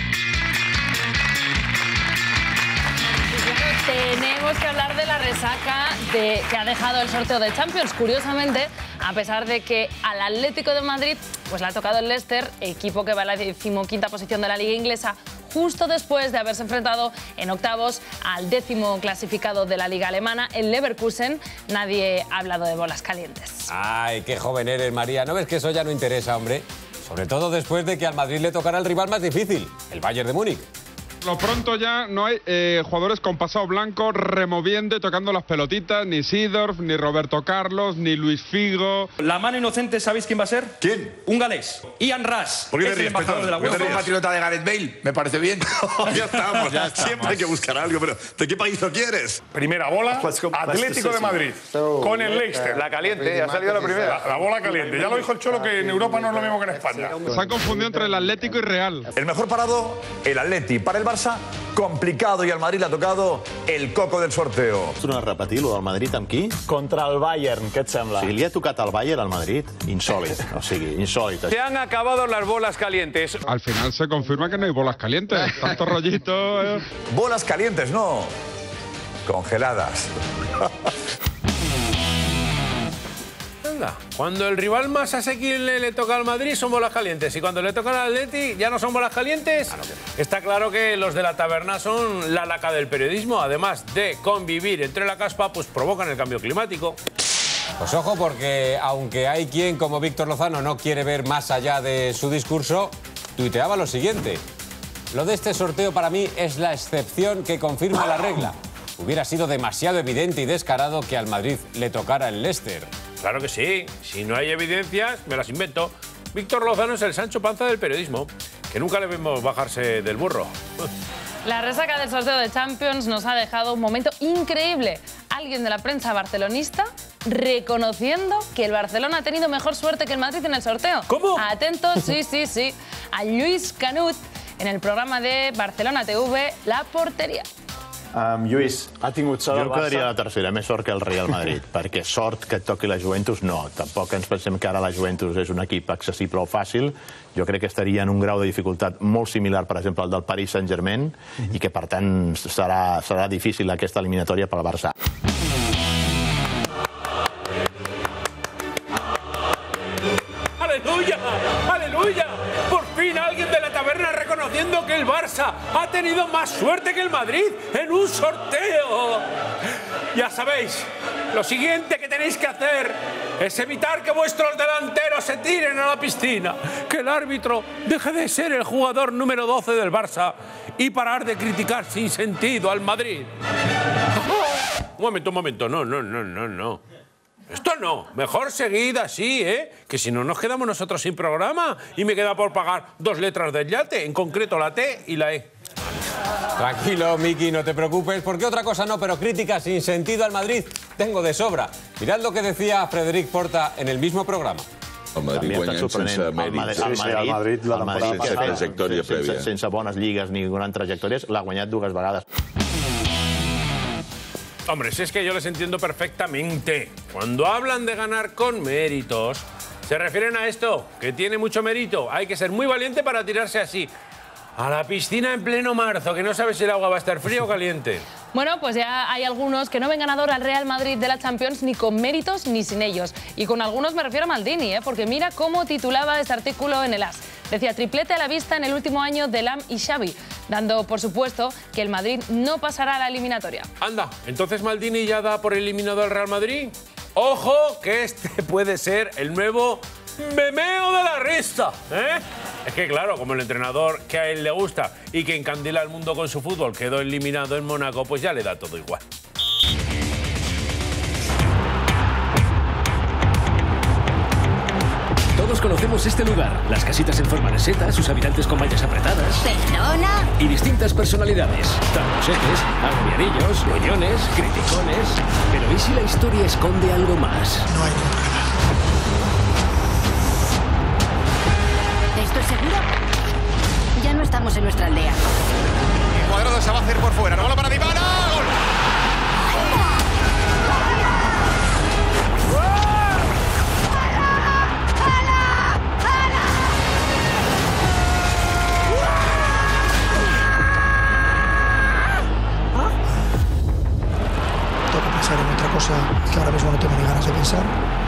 Tenemos que hablar de la resaca de, que ha dejado el sorteo de Champions. Curiosamente, a pesar de que al Atlético de Madrid pues le ha tocado el Leicester, equipo que va a la decimoquinta posición de la Liga Inglesa, justo después de haberse enfrentado en octavos al décimo clasificado de la Liga Alemana, el Leverkusen. Nadie ha hablado de bolas calientes. Ay, qué joven eres, María. ¿No ves que eso ya no interesa, hombre? Sobre todo después de que al Madrid le tocara el rival más difícil, el Bayern de Múnich. Lo pronto ya no hay eh, jugadores con pasado blanco removiendo y tocando las pelotitas, ni Seedorf, ni Roberto Carlos, ni Luis Figo. La mano inocente, ¿sabéis quién va a ser? ¿Quién? Un galés, Ian Rush. ¿Por qué es te el ríes, embajador de la UEFA. ¿Un compatriota de Gareth Bale? Me parece bien. ya estamos, ya estamos. Siempre hay que buscar algo, pero ¿de qué país lo quieres? Primera bola, Atlético de Madrid, con el Leicester. La caliente, ya ha salido la primera. La, la bola caliente. Ya lo dijo el Cholo que en Europa no es lo mismo que en España. Se han confundido entre el Atlético y Real. El mejor parado, el Atleti. Para el Barça, complicado, y al Madrid le ha tocado el coco del sorteo. Torna a repetir, lo del Madrid amb qui? Contra el Bayern, què et sembla? O sigui, li ha tocat al Bayern al Madrid? Insòlit, o sigui, insòlit. Se han acabado las bolas calientes. Al final se confirma que no hay bolas calientes. Tanto rollito. Eh. Bolas calientes, no. Congeladas. Cuando el rival más asequible le toca al Madrid son bolas calientes, y cuando le toca al Atleti ya no son bolas calientes. Está claro que los de la taberna son la laca del periodismo. Además de convivir entre la caspa, pues provocan el cambio climático. Pues ojo, porque aunque hay quien como Víctor Lozano no quiere ver más allá de su discurso, tuiteaba lo siguiente: lo de este sorteo para mí es la excepción que confirma la regla. Hubiera sido demasiado evidente y descarado que al Madrid le tocara el Leicester. Claro que sí. Si no hay evidencias, me las invento. Víctor Lozano es el Sancho Panza del periodismo, que nunca le vemos bajarse del burro. La resaca del sorteo de Champions nos ha dejado un momento increíble. Alguien de la prensa barcelonista reconociendo que el Barcelona ha tenido mejor suerte que el Madrid en el sorteo. ¿Cómo? Atentos, sí, sí, sí, a Lluís Canut en el programa de Barcelona T V, La Portería. Um, Lluís, ha tingut sort jo el Barça? Jo quedaria la tercera, més sort que el Real Madrid, perquè sort que et toqui la Juventus no. Tampoc ens pensem que ara la Juventus és un equip accessible o fàcil. Jo crec que estaria en un grau de dificultat molt similar, per exemple, al del Paris Saint-Germain, i que, per tant, serà, serà difícil aquesta eliminatòria pel Barça. ¡Aleluya! ¡Aleluya! Por fin alguien de la taberna reconociendo que el Barça ha tenido más suerte que el Madrid en un sorteo. Ya sabéis, lo siguiente que tenéis que hacer es evitar que vuestros delanteros se tiren a la piscina, que el árbitro deje de ser el jugador número doce del Barça y parar de criticar sin sentido al Madrid. Un momento, un momento, no, no, no, no, no. Esto no, mejor seguid así, ¿eh? Que si no nos quedamos nosotros sin programa y me queda por pagar dos letras del yate, en concreto la T y la E. Tranquilo, Miki, no te preocupes, porque otra cosa no, pero críticas sin sentido al Madrid tengo de sobra. Mirad lo que decía Frederic Porta en el mismo programa. El Madrid guanyant sense mèrit. Sí, sí, el Madrid, la temporada sense trajectòria prèvia. Sense bones lligues ni grans trajectòries, l'ha guanyat dues vegades. Hombre, si es que yo les entiendo perfectamente. Cuando hablan de ganar con méritos, se refieren a esto, que tiene mucho mérito. Hay que ser muy valiente para tirarse así a la piscina en pleno marzo, que no sabes si el agua va a estar fría o caliente. Bueno, pues ya hay algunos que no ven ganador al Real Madrid de la Champions ni con méritos ni sin ellos. Y con algunos me refiero a Maldini, ¿eh? Porque mira cómo titulaba este artículo en el As. Decía, triplete a la vista en el último año de Lam y Xavi, dando por supuesto que el Madrid no pasará a la eliminatoria. Anda, ¿entonces Maldini ya da por eliminado al Real Madrid? ¡Ojo, que este puede ser el nuevo memeo de la risa! ¿Eh? Es que claro, como el entrenador que a él le gusta y que encandila al mundo con su fútbol quedó eliminado en Mónaco, pues ya le da todo igual. Todos conocemos este lugar, las casitas en forma de seta, sus habitantes con mallas apretadas. ¿Perdona? Y distintas personalidades, tambosetes, agobiadillos, gruñones, criticones. Pero ¿y si la historia esconde algo más? No hay nunca. ¿Esto es seguro? Ya no estamos en nuestra aldea. El Cuadrado se va a hacer por fuera, no bola para Dybala, ¡gol! En otra cosa que ahora mismo no tengo ni ganas de pensar.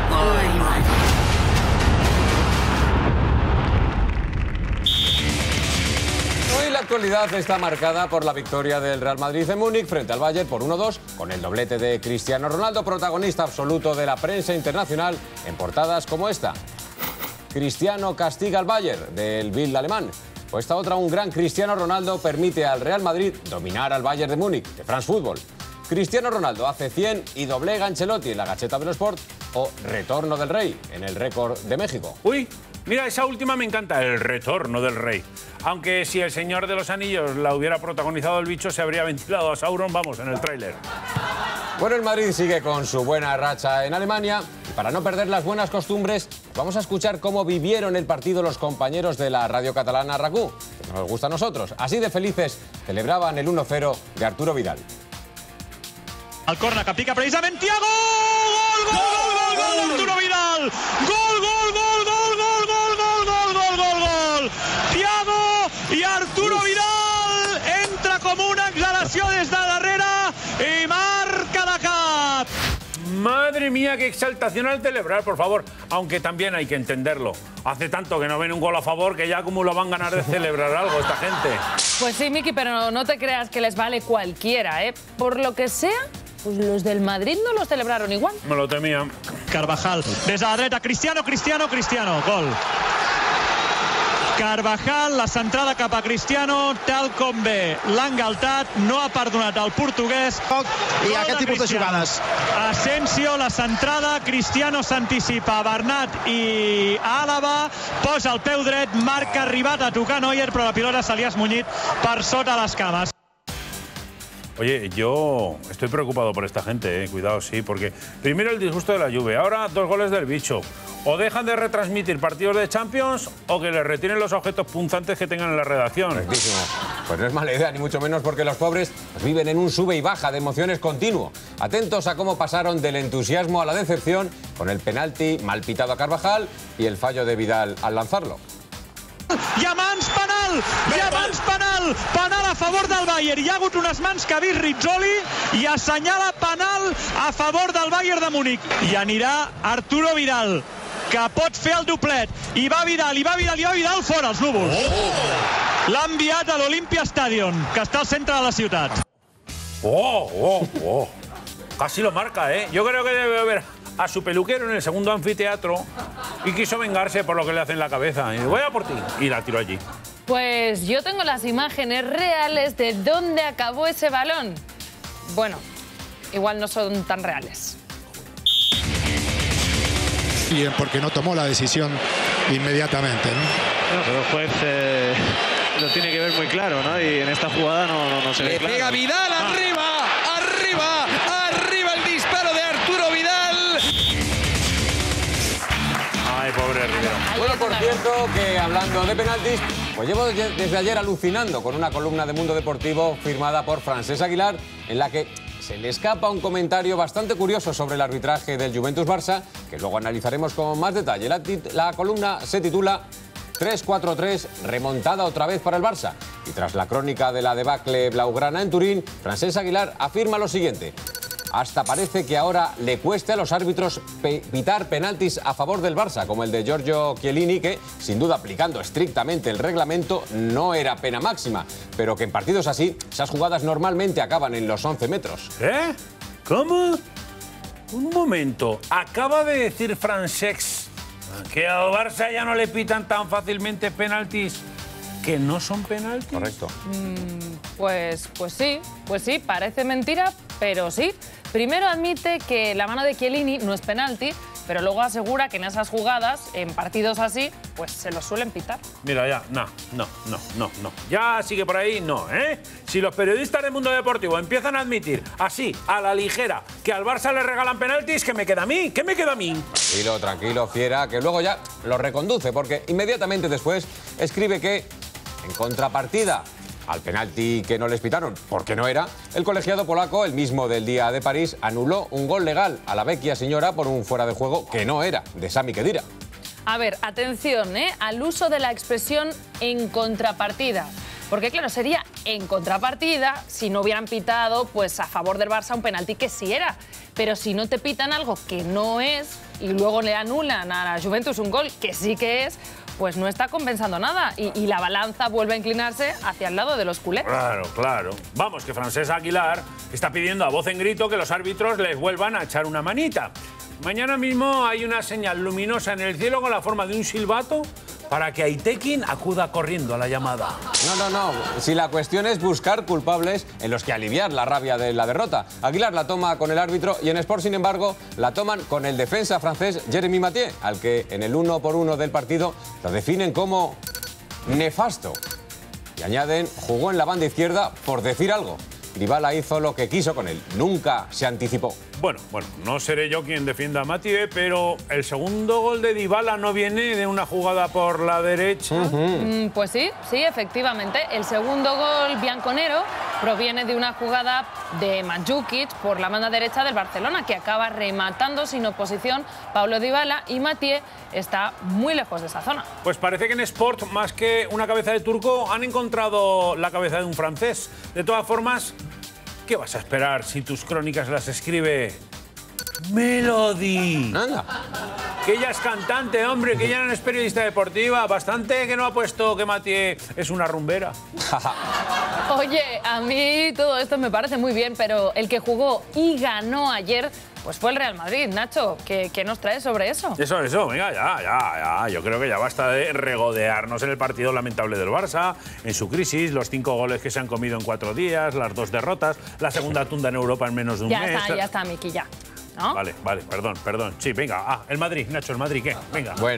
Hoy la actualidad está marcada por la victoria del Real Madrid en Múnich frente al Bayern por uno dos, con el doblete de Cristiano Ronaldo, protagonista absoluto de la prensa internacional, en portadas como esta. Cristiano castiga al Bayern, del Bild alemán. O esta otra, un gran Cristiano Ronaldo permite al Real Madrid dominar al Bayern de Múnich, de France Football. Cristiano Ronaldo hace cien y doblega a Ancelotti en la Gacheta de los Sport, o Retorno del Rey en el Récord de México. Uy, mira, esa última me encanta, el Retorno del Rey. Aunque si el Señor de los Anillos la hubiera protagonizado el bicho, se habría ventilado a Sauron, vamos, en el tráiler. Bueno, el Madrid sigue con su buena racha en Alemania. Y para no perder las buenas costumbres, vamos a escuchar cómo vivieron el partido los compañeros de la radio catalana R A C U, que nos gusta a nosotros. Así de felices celebraban el uno cero de Arturo Vidal. El corner que pica precisament Thiago! Gol, gol, gol, gol, gol d'Arturo Vidal! Gol, gol, gol, gol, gol, gol, gol, gol, gol, gol, gol! Thiago i Arturo Vidal entra com una exhalació des de darrere i marca de cap! Madre mía, qué exaltación al celebrar, por favor. Aunque también hay que entenderlo. Hace tanto que no ven un gol a favor que ya como lo van a ganar de celebrar algo esta gente. Pues sí, Miki, pero no te creas que les vale cualquiera, ¿eh? Por lo que sea, pues los del Madrid no lo celebraron igual. Me lo temía. Carvajal, des de la dreta, Cristiano, Cristiano, Cristiano, gol. Carvajal, la centrada cap a Cristiano, tal com ve. L'ha engaltat, no ha perdonat el portuguès. I aquest tipus de jugades. Asensio, la centrada, Cristiano s'anticipa a Bernat i a Àlava, posa el peu dret, marca, arribat a tocar Neuer, però la pilota se li ha esmunyit per sota les cames. Oye, yo estoy preocupado por esta gente, eh. Cuidado, sí, porque primero el disgusto de la Juve, ahora dos goles del bicho. O dejan de retransmitir partidos de Champions o que les retiren los objetos punzantes que tengan en la redacción. Correctísimo. Pues no es mala idea, ni mucho menos, porque los pobres pues, viven en un sube y baja de emociones continuo. Atentos a cómo pasaron del entusiasmo a la decepción con el penalti mal pitado a Carvajal y el fallo de Vidal al lanzarlo. Hi ha mans, penal! Hi ha mans, penal! Penal a favor del Bayern. Hi ha hagut unes mans que ha vist Rizzoli i assenyala penal a favor del Bayern de Múnich. I anirà Arturo Vidal, que pot fer el doblet. I va Vidal, i va Vidal, i va Vidal fora, els núvols. Oh. L'ha enviat a l'Olympia Stadium, que està al centre de la ciutat. ¡Oh, oh, oh! Casi lo marca, ¿eh? Yo creo que debe haber a su peluquero en el segundo anfiteatro y quiso vengarse por lo que le hace en la cabeza. Y voy a por ti. Y la tiró allí. Pues yo tengo las imágenes reales de dónde acabó ese balón. Bueno, igual no son tan reales. Y porque no tomó la decisión inmediatamente, ¿no? Bueno, pero el juez eh, lo tiene que ver muy claro, ¿no? Y en esta jugada no, no, no se ve Le claro. pega Vidal, Ah. arriba, arriba, arriba el disparo de Arturo Vidal. Ay, pobre Rivero. Bueno, por cierto, que hablando de penaltis, pues llevo desde ayer alucinando con una columna de Mundo Deportivo firmada por Francesc Aguilar, en la que se le escapa un comentario bastante curioso sobre el arbitraje del Juventus-Barça, que luego analizaremos con más detalle. La, la columna se titula tres cuatro tres, remontada otra vez para el Barça. Y tras la crónica de la debacle blaugrana en Turín, Francesc Aguilar afirma lo siguiente: hasta parece que ahora le cueste a los árbitros pe pitar penaltis a favor del Barça, como el de Giorgio Chiellini, que, sin duda aplicando estrictamente el reglamento, no era pena máxima, pero que en partidos así, esas jugadas normalmente acaban en los once metros. ¿Eh? ¿Cómo? Un momento. Acaba de decir Francesc que al Barça ya no le pitan tan fácilmente penaltis que no son penaltis. Correcto. Mm, pues, pues sí, pues sí, parece mentira, pero sí. Primero admite que la mano de Chiellini no es penalti, pero luego asegura que en esas jugadas, en partidos así, pues se los suelen pitar. Mira, ya, no, no, no, no, no. Ya sigue por ahí, no, ¿eh? Si los periodistas del mundo deportivo empiezan a admitir así, a la ligera, que al Barça le regalan penaltis, ¿qué me queda a mí? ¿Qué me queda a mí? Tranquilo, tranquilo, fiera, que luego ya lo reconduce, porque inmediatamente después escribe que, en contrapartida al penalti que no les pitaron, porque no era, el colegiado polaco, el mismo del día de París, anuló un gol legal a la vecchia señora por un fuera de juego que no era, de Sami Khedira. A ver, atención, ¿eh? Al uso de la expresión en contrapartida. Porque claro, sería en contrapartida si no hubieran pitado pues a favor del Barça un penalti que sí era. Pero si no te pitan algo que no es y luego le anulan a la Juventus un gol que sí que es, pues no está compensando nada y, y la balanza vuelve a inclinarse hacia el lado de los culés. Claro, claro. Vamos, que Francesc Aguilar está pidiendo a voz en grito que los árbitros les vuelvan a echar una manita. Mañana mismo hay una señal luminosa en el cielo con la forma de un silbato para que Aitekin acuda corriendo a la llamada. No, no, no. Si la cuestión es buscar culpables en los que aliviar la rabia de la derrota. Aguilar la toma con el árbitro y en Sport, sin embargo, la toman con el defensa francés Jérémy Mathieu, al que en el uno por uno del partido lo definen como nefasto. Y añaden, jugó en la banda izquierda por decir algo. Dybala hizo lo que quiso con él, nunca se anticipó. Bueno, bueno, no seré yo quien defienda a Mathieu, pero el segundo gol de Dybala no viene de una jugada por la derecha. Uh-huh. mm, pues sí, sí, efectivamente. El segundo gol bianconero proviene de una jugada de Mandžukić por la banda derecha del Barcelona, que acaba rematando sin oposición Paulo Dybala, y Mathieu está muy lejos de esa zona. Pues parece que en Sport, más que una cabeza de turco, han encontrado la cabeza de un francés. De todas formas, ¿qué vas a esperar si tus crónicas las escribe Melody? Anda. Que ella es cantante, hombre, que ella no es periodista deportiva. Bastante que no ha puesto que Mathieu es una rumbera. Oye, a mí todo esto me parece muy bien, pero el que jugó y ganó ayer pues fue el Real Madrid. Nacho, ¿qué, qué nos traes sobre eso? Eso, eso, venga, ya, ya, ya. Yo creo que ya basta de regodearnos en el partido lamentable del Barça, en su crisis, los cinco goles que se han comido en cuatro días, las dos derrotas, la segunda tunda en Europa en menos de un ya mes. Ya está, ya está, Miki, ya. ¿No? Vale, vale, perdón, perdón. Sí, venga, ah, el Madrid, Nacho, el Madrid, ¿qué? Venga. Bueno,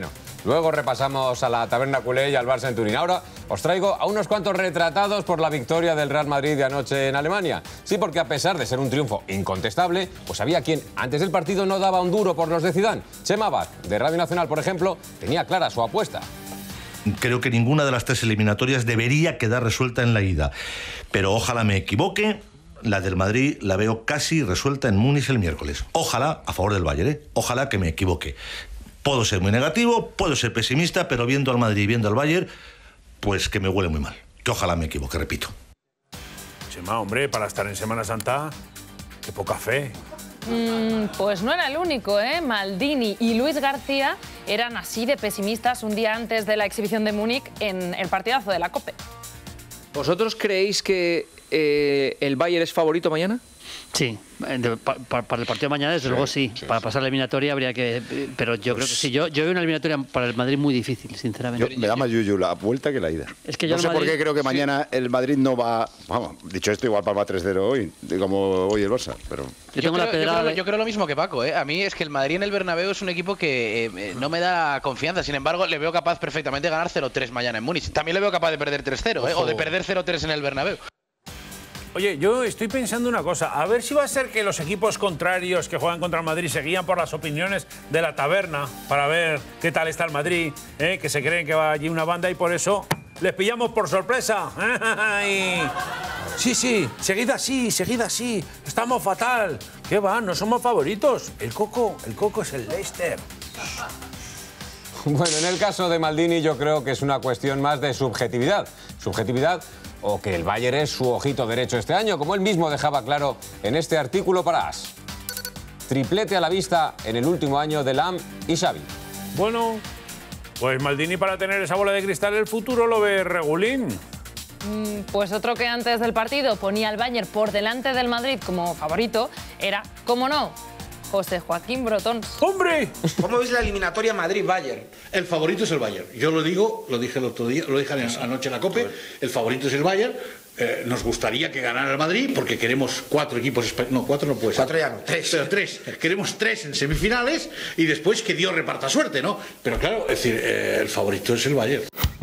Luego repasamos a la taberna culé y al Barça en Turín. Ahora os traigo a unos cuantos retratados por la victoria del Real Madrid de anoche en Alemania. Sí, porque a pesar de ser un triunfo incontestable, pues había quien antes del partido no daba un duro por los de Zidane. Chema Abad, de Radio Nacional, por ejemplo, tenía clara su apuesta. Creo que ninguna de las tres eliminatorias debería quedar resuelta en la ida. Pero ojalá me equivoque. La del Madrid la veo casi resuelta en Múnich el miércoles. Ojalá a favor del Bayern, ¿eh? Ojalá que me equivoque. Puedo ser muy negativo, puedo ser pesimista, pero viendo al Madrid y viendo al Bayern, pues que me huele muy mal. Que ojalá me equivoque, repito. Chema, hombre, para estar en Semana Santa, qué poca fe. Mm, pues no era el único, ¿eh? Maldini y Luis García eran así de pesimistas un día antes de la exhibición de Múnich en el partidazo de la COPE. ¿Vosotros creéis que eh, el Bayern es favorito mañana? Sí, para el partido de mañana, desde sí, luego sí. sí. Para pasar la eliminatoria habría que... Pero yo pues, creo que sí. Yo, yo veo una eliminatoria para el Madrid muy difícil, sinceramente. Yo, me da más yuyu la vuelta que la ida. Es que yo no sé Madrid, por qué creo que mañana sí. el Madrid no va... Vamos, dicho esto, igual palma tres cero hoy, como hoy el Barça, pero... Yo, yo, creo, yo, creo, yo creo lo mismo que Paco, ¿eh? A mí es que el Madrid en el Bernabéu es un equipo que eh, no me da confianza. Sin embargo, le veo capaz perfectamente de ganar cero tres mañana en Múnich. También le veo capaz de perder tres cero, ¿eh? O de perder cero tres en el Bernabéu. Oye, yo estoy pensando una cosa, a ver si va a ser que los equipos contrarios que juegan contra el Madrid se guían por las opiniones de la taberna para ver qué tal está el Madrid, ¿eh? Que se creen que va allí una banda y por eso les pillamos por sorpresa. y... Sí, sí, seguid así, seguid así, estamos fatal. ¿Qué va? No somos favoritos. El Coco, el Coco es el Leicester. Bueno, en el caso de Maldini yo creo que es una cuestión más de subjetividad. Subjetividad o que el Bayern es su ojito derecho este año, como él mismo dejaba claro en este artículo para As. Triplete a la vista en el último año de Lam y Xavi. Bueno, pues Maldini para tener esa bola de cristal el futuro lo ve regulín. Mm, pues otro que antes del partido ponía al Bayern por delante del Madrid como favorito era, ¿cómo no?, José Joaquín Brotón. ¡Hombre! ¿Cómo veis la eliminatoria Madrid-Bayern? El favorito es el Bayern. Yo lo digo, lo dije el otro día, lo dije anoche en la COPE, el favorito es el Bayern. Eh, nos gustaría que ganara el Madrid porque queremos cuatro equipos, no, cuatro no puede ser. Cuatro ya no, tres. Pero tres. Queremos tres en semifinales y después que Dios reparta suerte, ¿no? Pero claro, es decir, eh, el favorito es el Bayern.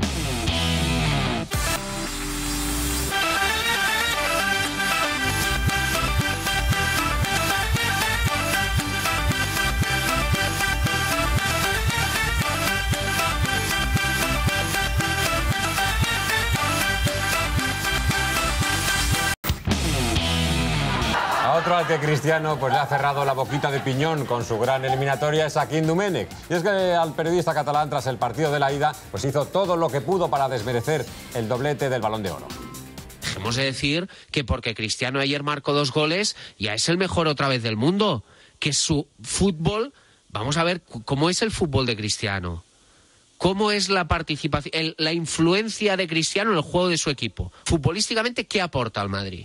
Otro al que Cristiano pues, le ha cerrado la boquita de piñón con su gran eliminatoria es Joaquín Domènech. Y es que al periodista catalán, tras el partido de la ida, pues hizo todo lo que pudo para desmerecer el doblete del Balón de Oro. Dejemos de decir que porque Cristiano ayer marcó dos goles, ya es el mejor otra vez del mundo. Que su fútbol... Vamos a ver cómo es el fútbol de Cristiano. ¿Cómo es la participación, el, la influencia de Cristiano en el juego de su equipo? Futbolísticamente, ¿qué aporta al Madrid?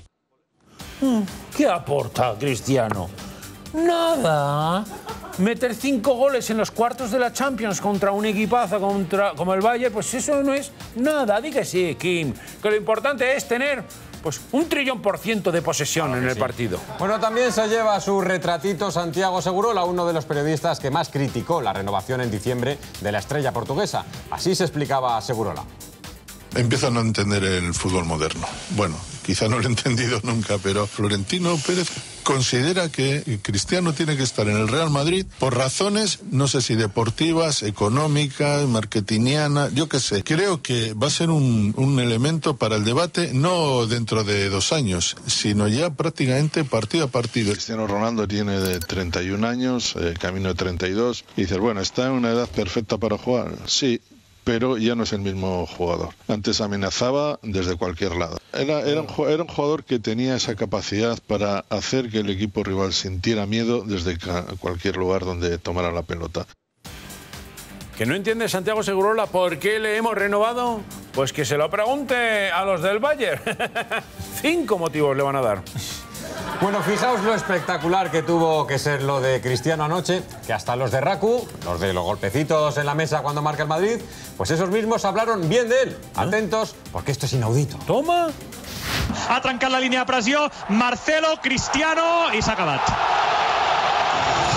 ¿Qué aporta Cristiano? Nada. Meter cinco goles en los cuartos de la Champions contra un equipazo contra, como el Bayern, pues eso no es nada. Di que sí, Kim. Que lo importante es tener pues un trillón por ciento de posesión ah, en el sí. partido. Bueno, también se lleva su retratito Santiago Segurola, uno de los periodistas que más criticó la renovación en diciembre de la estrella portuguesa. Así se explicaba Segurola. Empiezo a no entender el fútbol moderno. Bueno, quizá no lo he entendido nunca, pero Florentino Pérez considera que Cristiano tiene que estar en el Real Madrid por razones, no sé si deportivas, económicas, marketingianas, yo qué sé. Creo que va a ser un, un elemento para el debate, no dentro de dos años, sino ya prácticamente partido a partido. Cristiano Ronaldo tiene de treinta y un años, eh, camino de treinta y dos, y dices, bueno, ¿está en una edad perfecta para jugar? Sí, pero ya no es el mismo jugador. Antes amenazaba desde cualquier lado. Era, era, un, era un jugador que tenía esa capacidad para hacer que el equipo rival sintiera miedo desde cualquier lugar donde tomara la pelota. ¿Que no entiende Santiago Segurola por qué le hemos renovado? Pues que se lo pregunte a los del Bayern. Cinco motivos le van a dar. Bueno, fijaos lo espectacular que tuvo que ser lo de Cristiano anoche, que hasta los de Raku, los de los golpecitos en la mesa cuando marca el Madrid, pues esos mismos hablaron bien de él. Atentos, porque esto es inaudito. Toma. Ha trencat la línia de pressió, Marcelo, Cristiano i s'ha acabat. Ha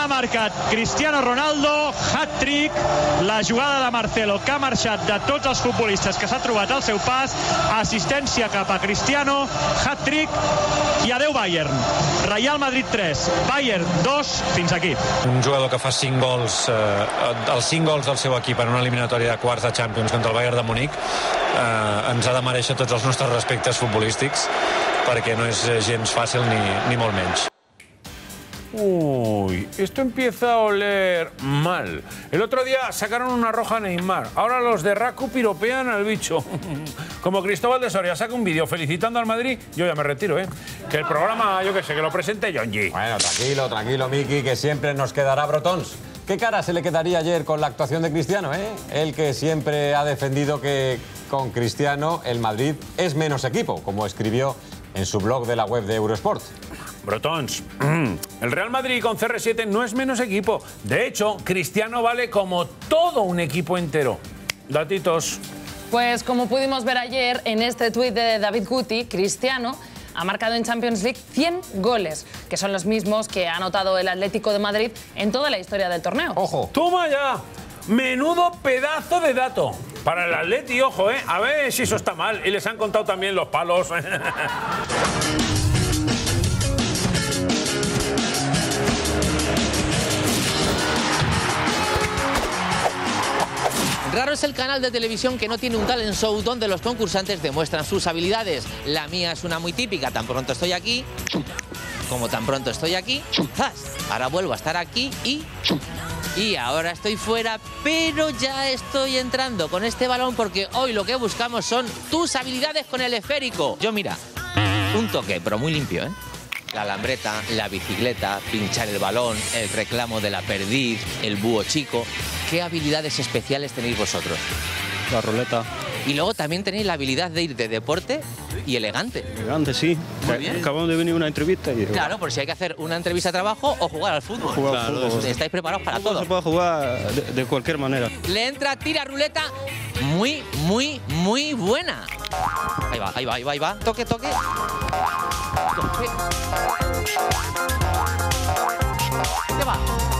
ha marcat Cristiano Ronaldo, hat-trick, la jugada de Marcelo que ha marxat de tots els futbolistes que s'ha trobat al seu pas, assistència cap a Cristiano, hat-trick i adeu Bayern. Real Madrid tres, Bayern dos, fins aquí. Un jugador que fa cinc gols, eh, els cinc gols del seu equip en una eliminatòria de quarts de Champions contra el Bayern de Múnich, eh, ens ha de mereixer tots els nostres respectes futbolístics, perquè no és gens fàcil ni, ni molt menys. Uy, esto empieza a oler mal. El otro día sacaron una roja a Neymar. Ahora los de Raku piropean al bicho. Como Cristóbal de Soria saca un vídeo felicitando al Madrid, yo ya me retiro, ¿eh? Que el programa, yo qué sé, que lo presente John G. Bueno, tranquilo, tranquilo, Miki, que siempre nos quedará Brotons. ¿Qué cara se le quedaría ayer con la actuación de Cristiano, eh? Él que siempre ha defendido que con Cristiano el Madrid es menos equipo, como escribió en su blog de la web de Eurosport. Brotons, el Real Madrid con C R siete no es menos equipo. De hecho, Cristiano vale como todo un equipo entero. Datitos. Pues como pudimos ver ayer en este tuit de David Guti, Cristiano ha marcado en Champions League cien goles, que son los mismos que ha anotado el Atlético de Madrid en toda la historia del torneo. ¡Ojo! ¡Toma ya! Menudo pedazo de dato. Para el Atleti, ojo, ¿eh? A ver si eso está mal. Y les han contado también los palos. Raro es el canal de televisión que no tiene un talent show donde los concursantes demuestran sus habilidades. La mía es una muy típica. Tan pronto estoy aquí, como tan pronto estoy aquí, ¡zas! Ahora vuelvo a estar aquí y... Y ahora estoy fuera, pero ya estoy entrando con este balón porque hoy lo que buscamos son tus habilidades con el esférico. Yo, mira, un toque, pero muy limpio, ¿eh? La alambreta, la bicicleta, pinchar el balón, el reclamo de la perdiz, el búho chico. ¿Qué habilidades especiales tenéis vosotros? La ruleta. Y luego también tenéis la habilidad de ir de deporte y elegante. Elegante, sí. Muy bien. Acabamos de venir a una entrevista. Y... Claro, por si hay que hacer una entrevista de trabajo o jugar al fútbol. Jugar al claro, fútbol. Estáis preparados para todo. Se puede jugar de, de cualquier manera. Le entra tira ruleta muy, muy, muy buena. Ahí va, ahí va, ahí va, ahí va. Toque, toque. Toque. ¿Qué va?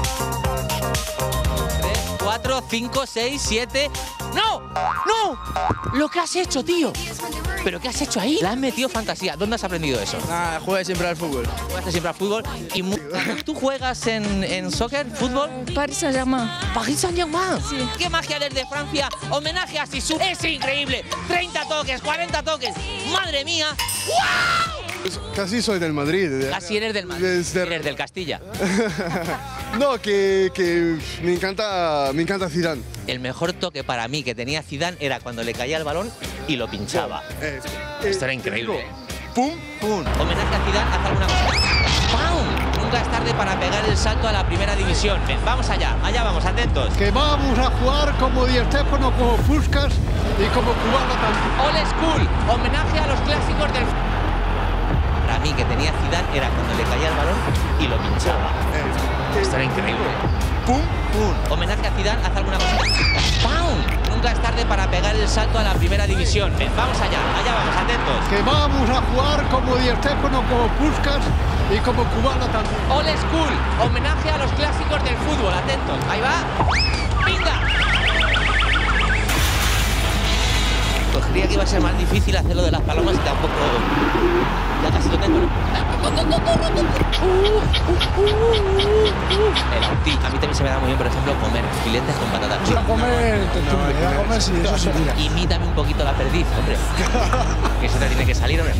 tres, cuatro, cinco, seis, siete... ¡No! ¡No! Lo que has hecho, tío. ¿Pero qué has hecho ahí? La has metido fantasía. ¿Dónde has aprendido eso? Ah, juega siempre al fútbol. Juegas siempre al fútbol. Y ¿tú juegas en, en soccer, fútbol? Paris Saint-Germain. ¿Paris Saint-Germain? Sí. ¡Qué magia desde Francia! Homenaje a Sisu. ¡Es increíble! treinta toques, cuarenta toques. ¡Madre mía! ¡Wow! Pues casi soy del Madrid. Casi eres del Madrid. Desde... Eres del Castilla. No, que, que me encanta, me encanta Zidane. El mejor toque para mí que tenía Zidane era cuando le caía el balón y lo pinchaba. Eh, Esto era increíble. ¡Pum! ¡Pum! Homenaje a Zidane, haz alguna cosa. ¡Pum! Nunca es tarde para pegar el salto a la primera división. Ven, vamos allá, allá vamos, atentos. Que vamos a jugar como Di Stéfano, como Puskas y como Cubano también. Old School, homenaje a los clásicos del... Para mí que tenía Zidane era cuando le caía el balón y lo pinchaba. Eh, Esto era increíble. ¡Pum! ¡Pum! Homenaje a Zidane, haz alguna cosa. ¡Pum! Nunca es tarde para pegar el salto a la primera división. Ven, vamos allá, allá vamos, atentos. Que vamos a jugar como Di Stéfano, como Puskas y como Cubano también. Old School, homenaje a los clásicos del fútbol, atentos. Ahí va. ¡Pinga! Pues creía que iba a ser más difícil hacerlo de las palomas y tampoco... Ya casi lo tengo. El auti. A mí también se me da muy bien, por ejemplo, comer filetes con patatas fritas. A comer, no, a comer, sí, eso sí. Imítame un poquito la perdiz, hombre. Que se te tiene que salir, hombre.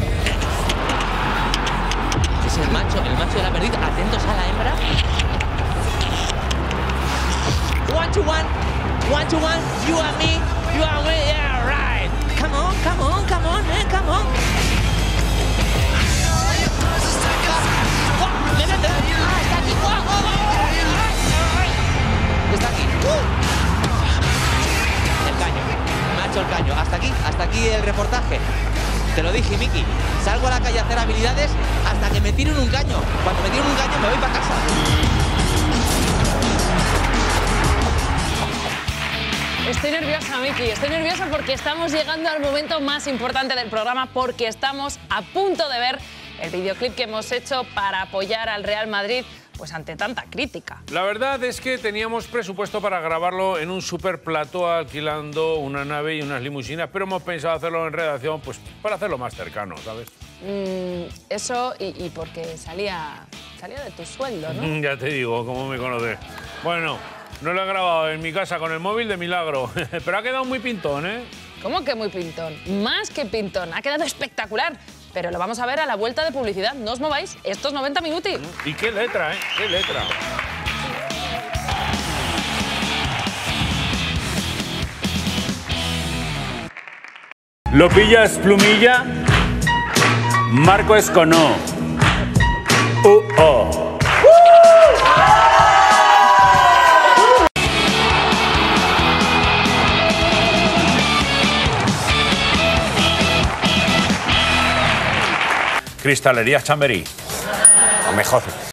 Es el macho, el macho de la perdiz. Atentos a la hembra. One to one, one to one. You and me, you and me. Yeah, right. Come on, come on, come on, man, come on. Ah, está aquí. Está aquí. El caño. Me ha hecho el caño. Hasta aquí, hasta aquí el reportaje. Te lo dije, Miki. Salgo a la calle a hacer habilidades hasta que me tiren un caño. Cuando me tiren un caño me voy para casa. Estoy nerviosa, Miki. Estoy nerviosa porque estamos llegando al momento más importante del programa, porque estamos a punto de ver el videoclip que hemos hecho para apoyar al Real Madrid pues ante tanta crítica. La verdad es que teníamos presupuesto para grabarlo en un super plató alquilando una nave y unas limusinas, pero hemos pensado hacerlo en redacción pues para hacerlo más cercano, ¿sabes? Mm, eso y, y porque salía, salía de tu sueldo, ¿no? Ya te digo, cómo me conoces. Bueno, no lo he grabado en mi casa con el móvil de milagro, pero ha quedado muy pintón, ¿eh? ¿Cómo que muy pintón? Más que pintón, ha quedado espectacular. Pero lo vamos a ver a la vuelta de publicidad. No os mováis, estos noventa minutos. Y qué letra, ¿eh? Qué letra. ¿Lo pillas, Plumilla? Marco Esconó. Uh -oh. Cristalería Chamberí. O mejor.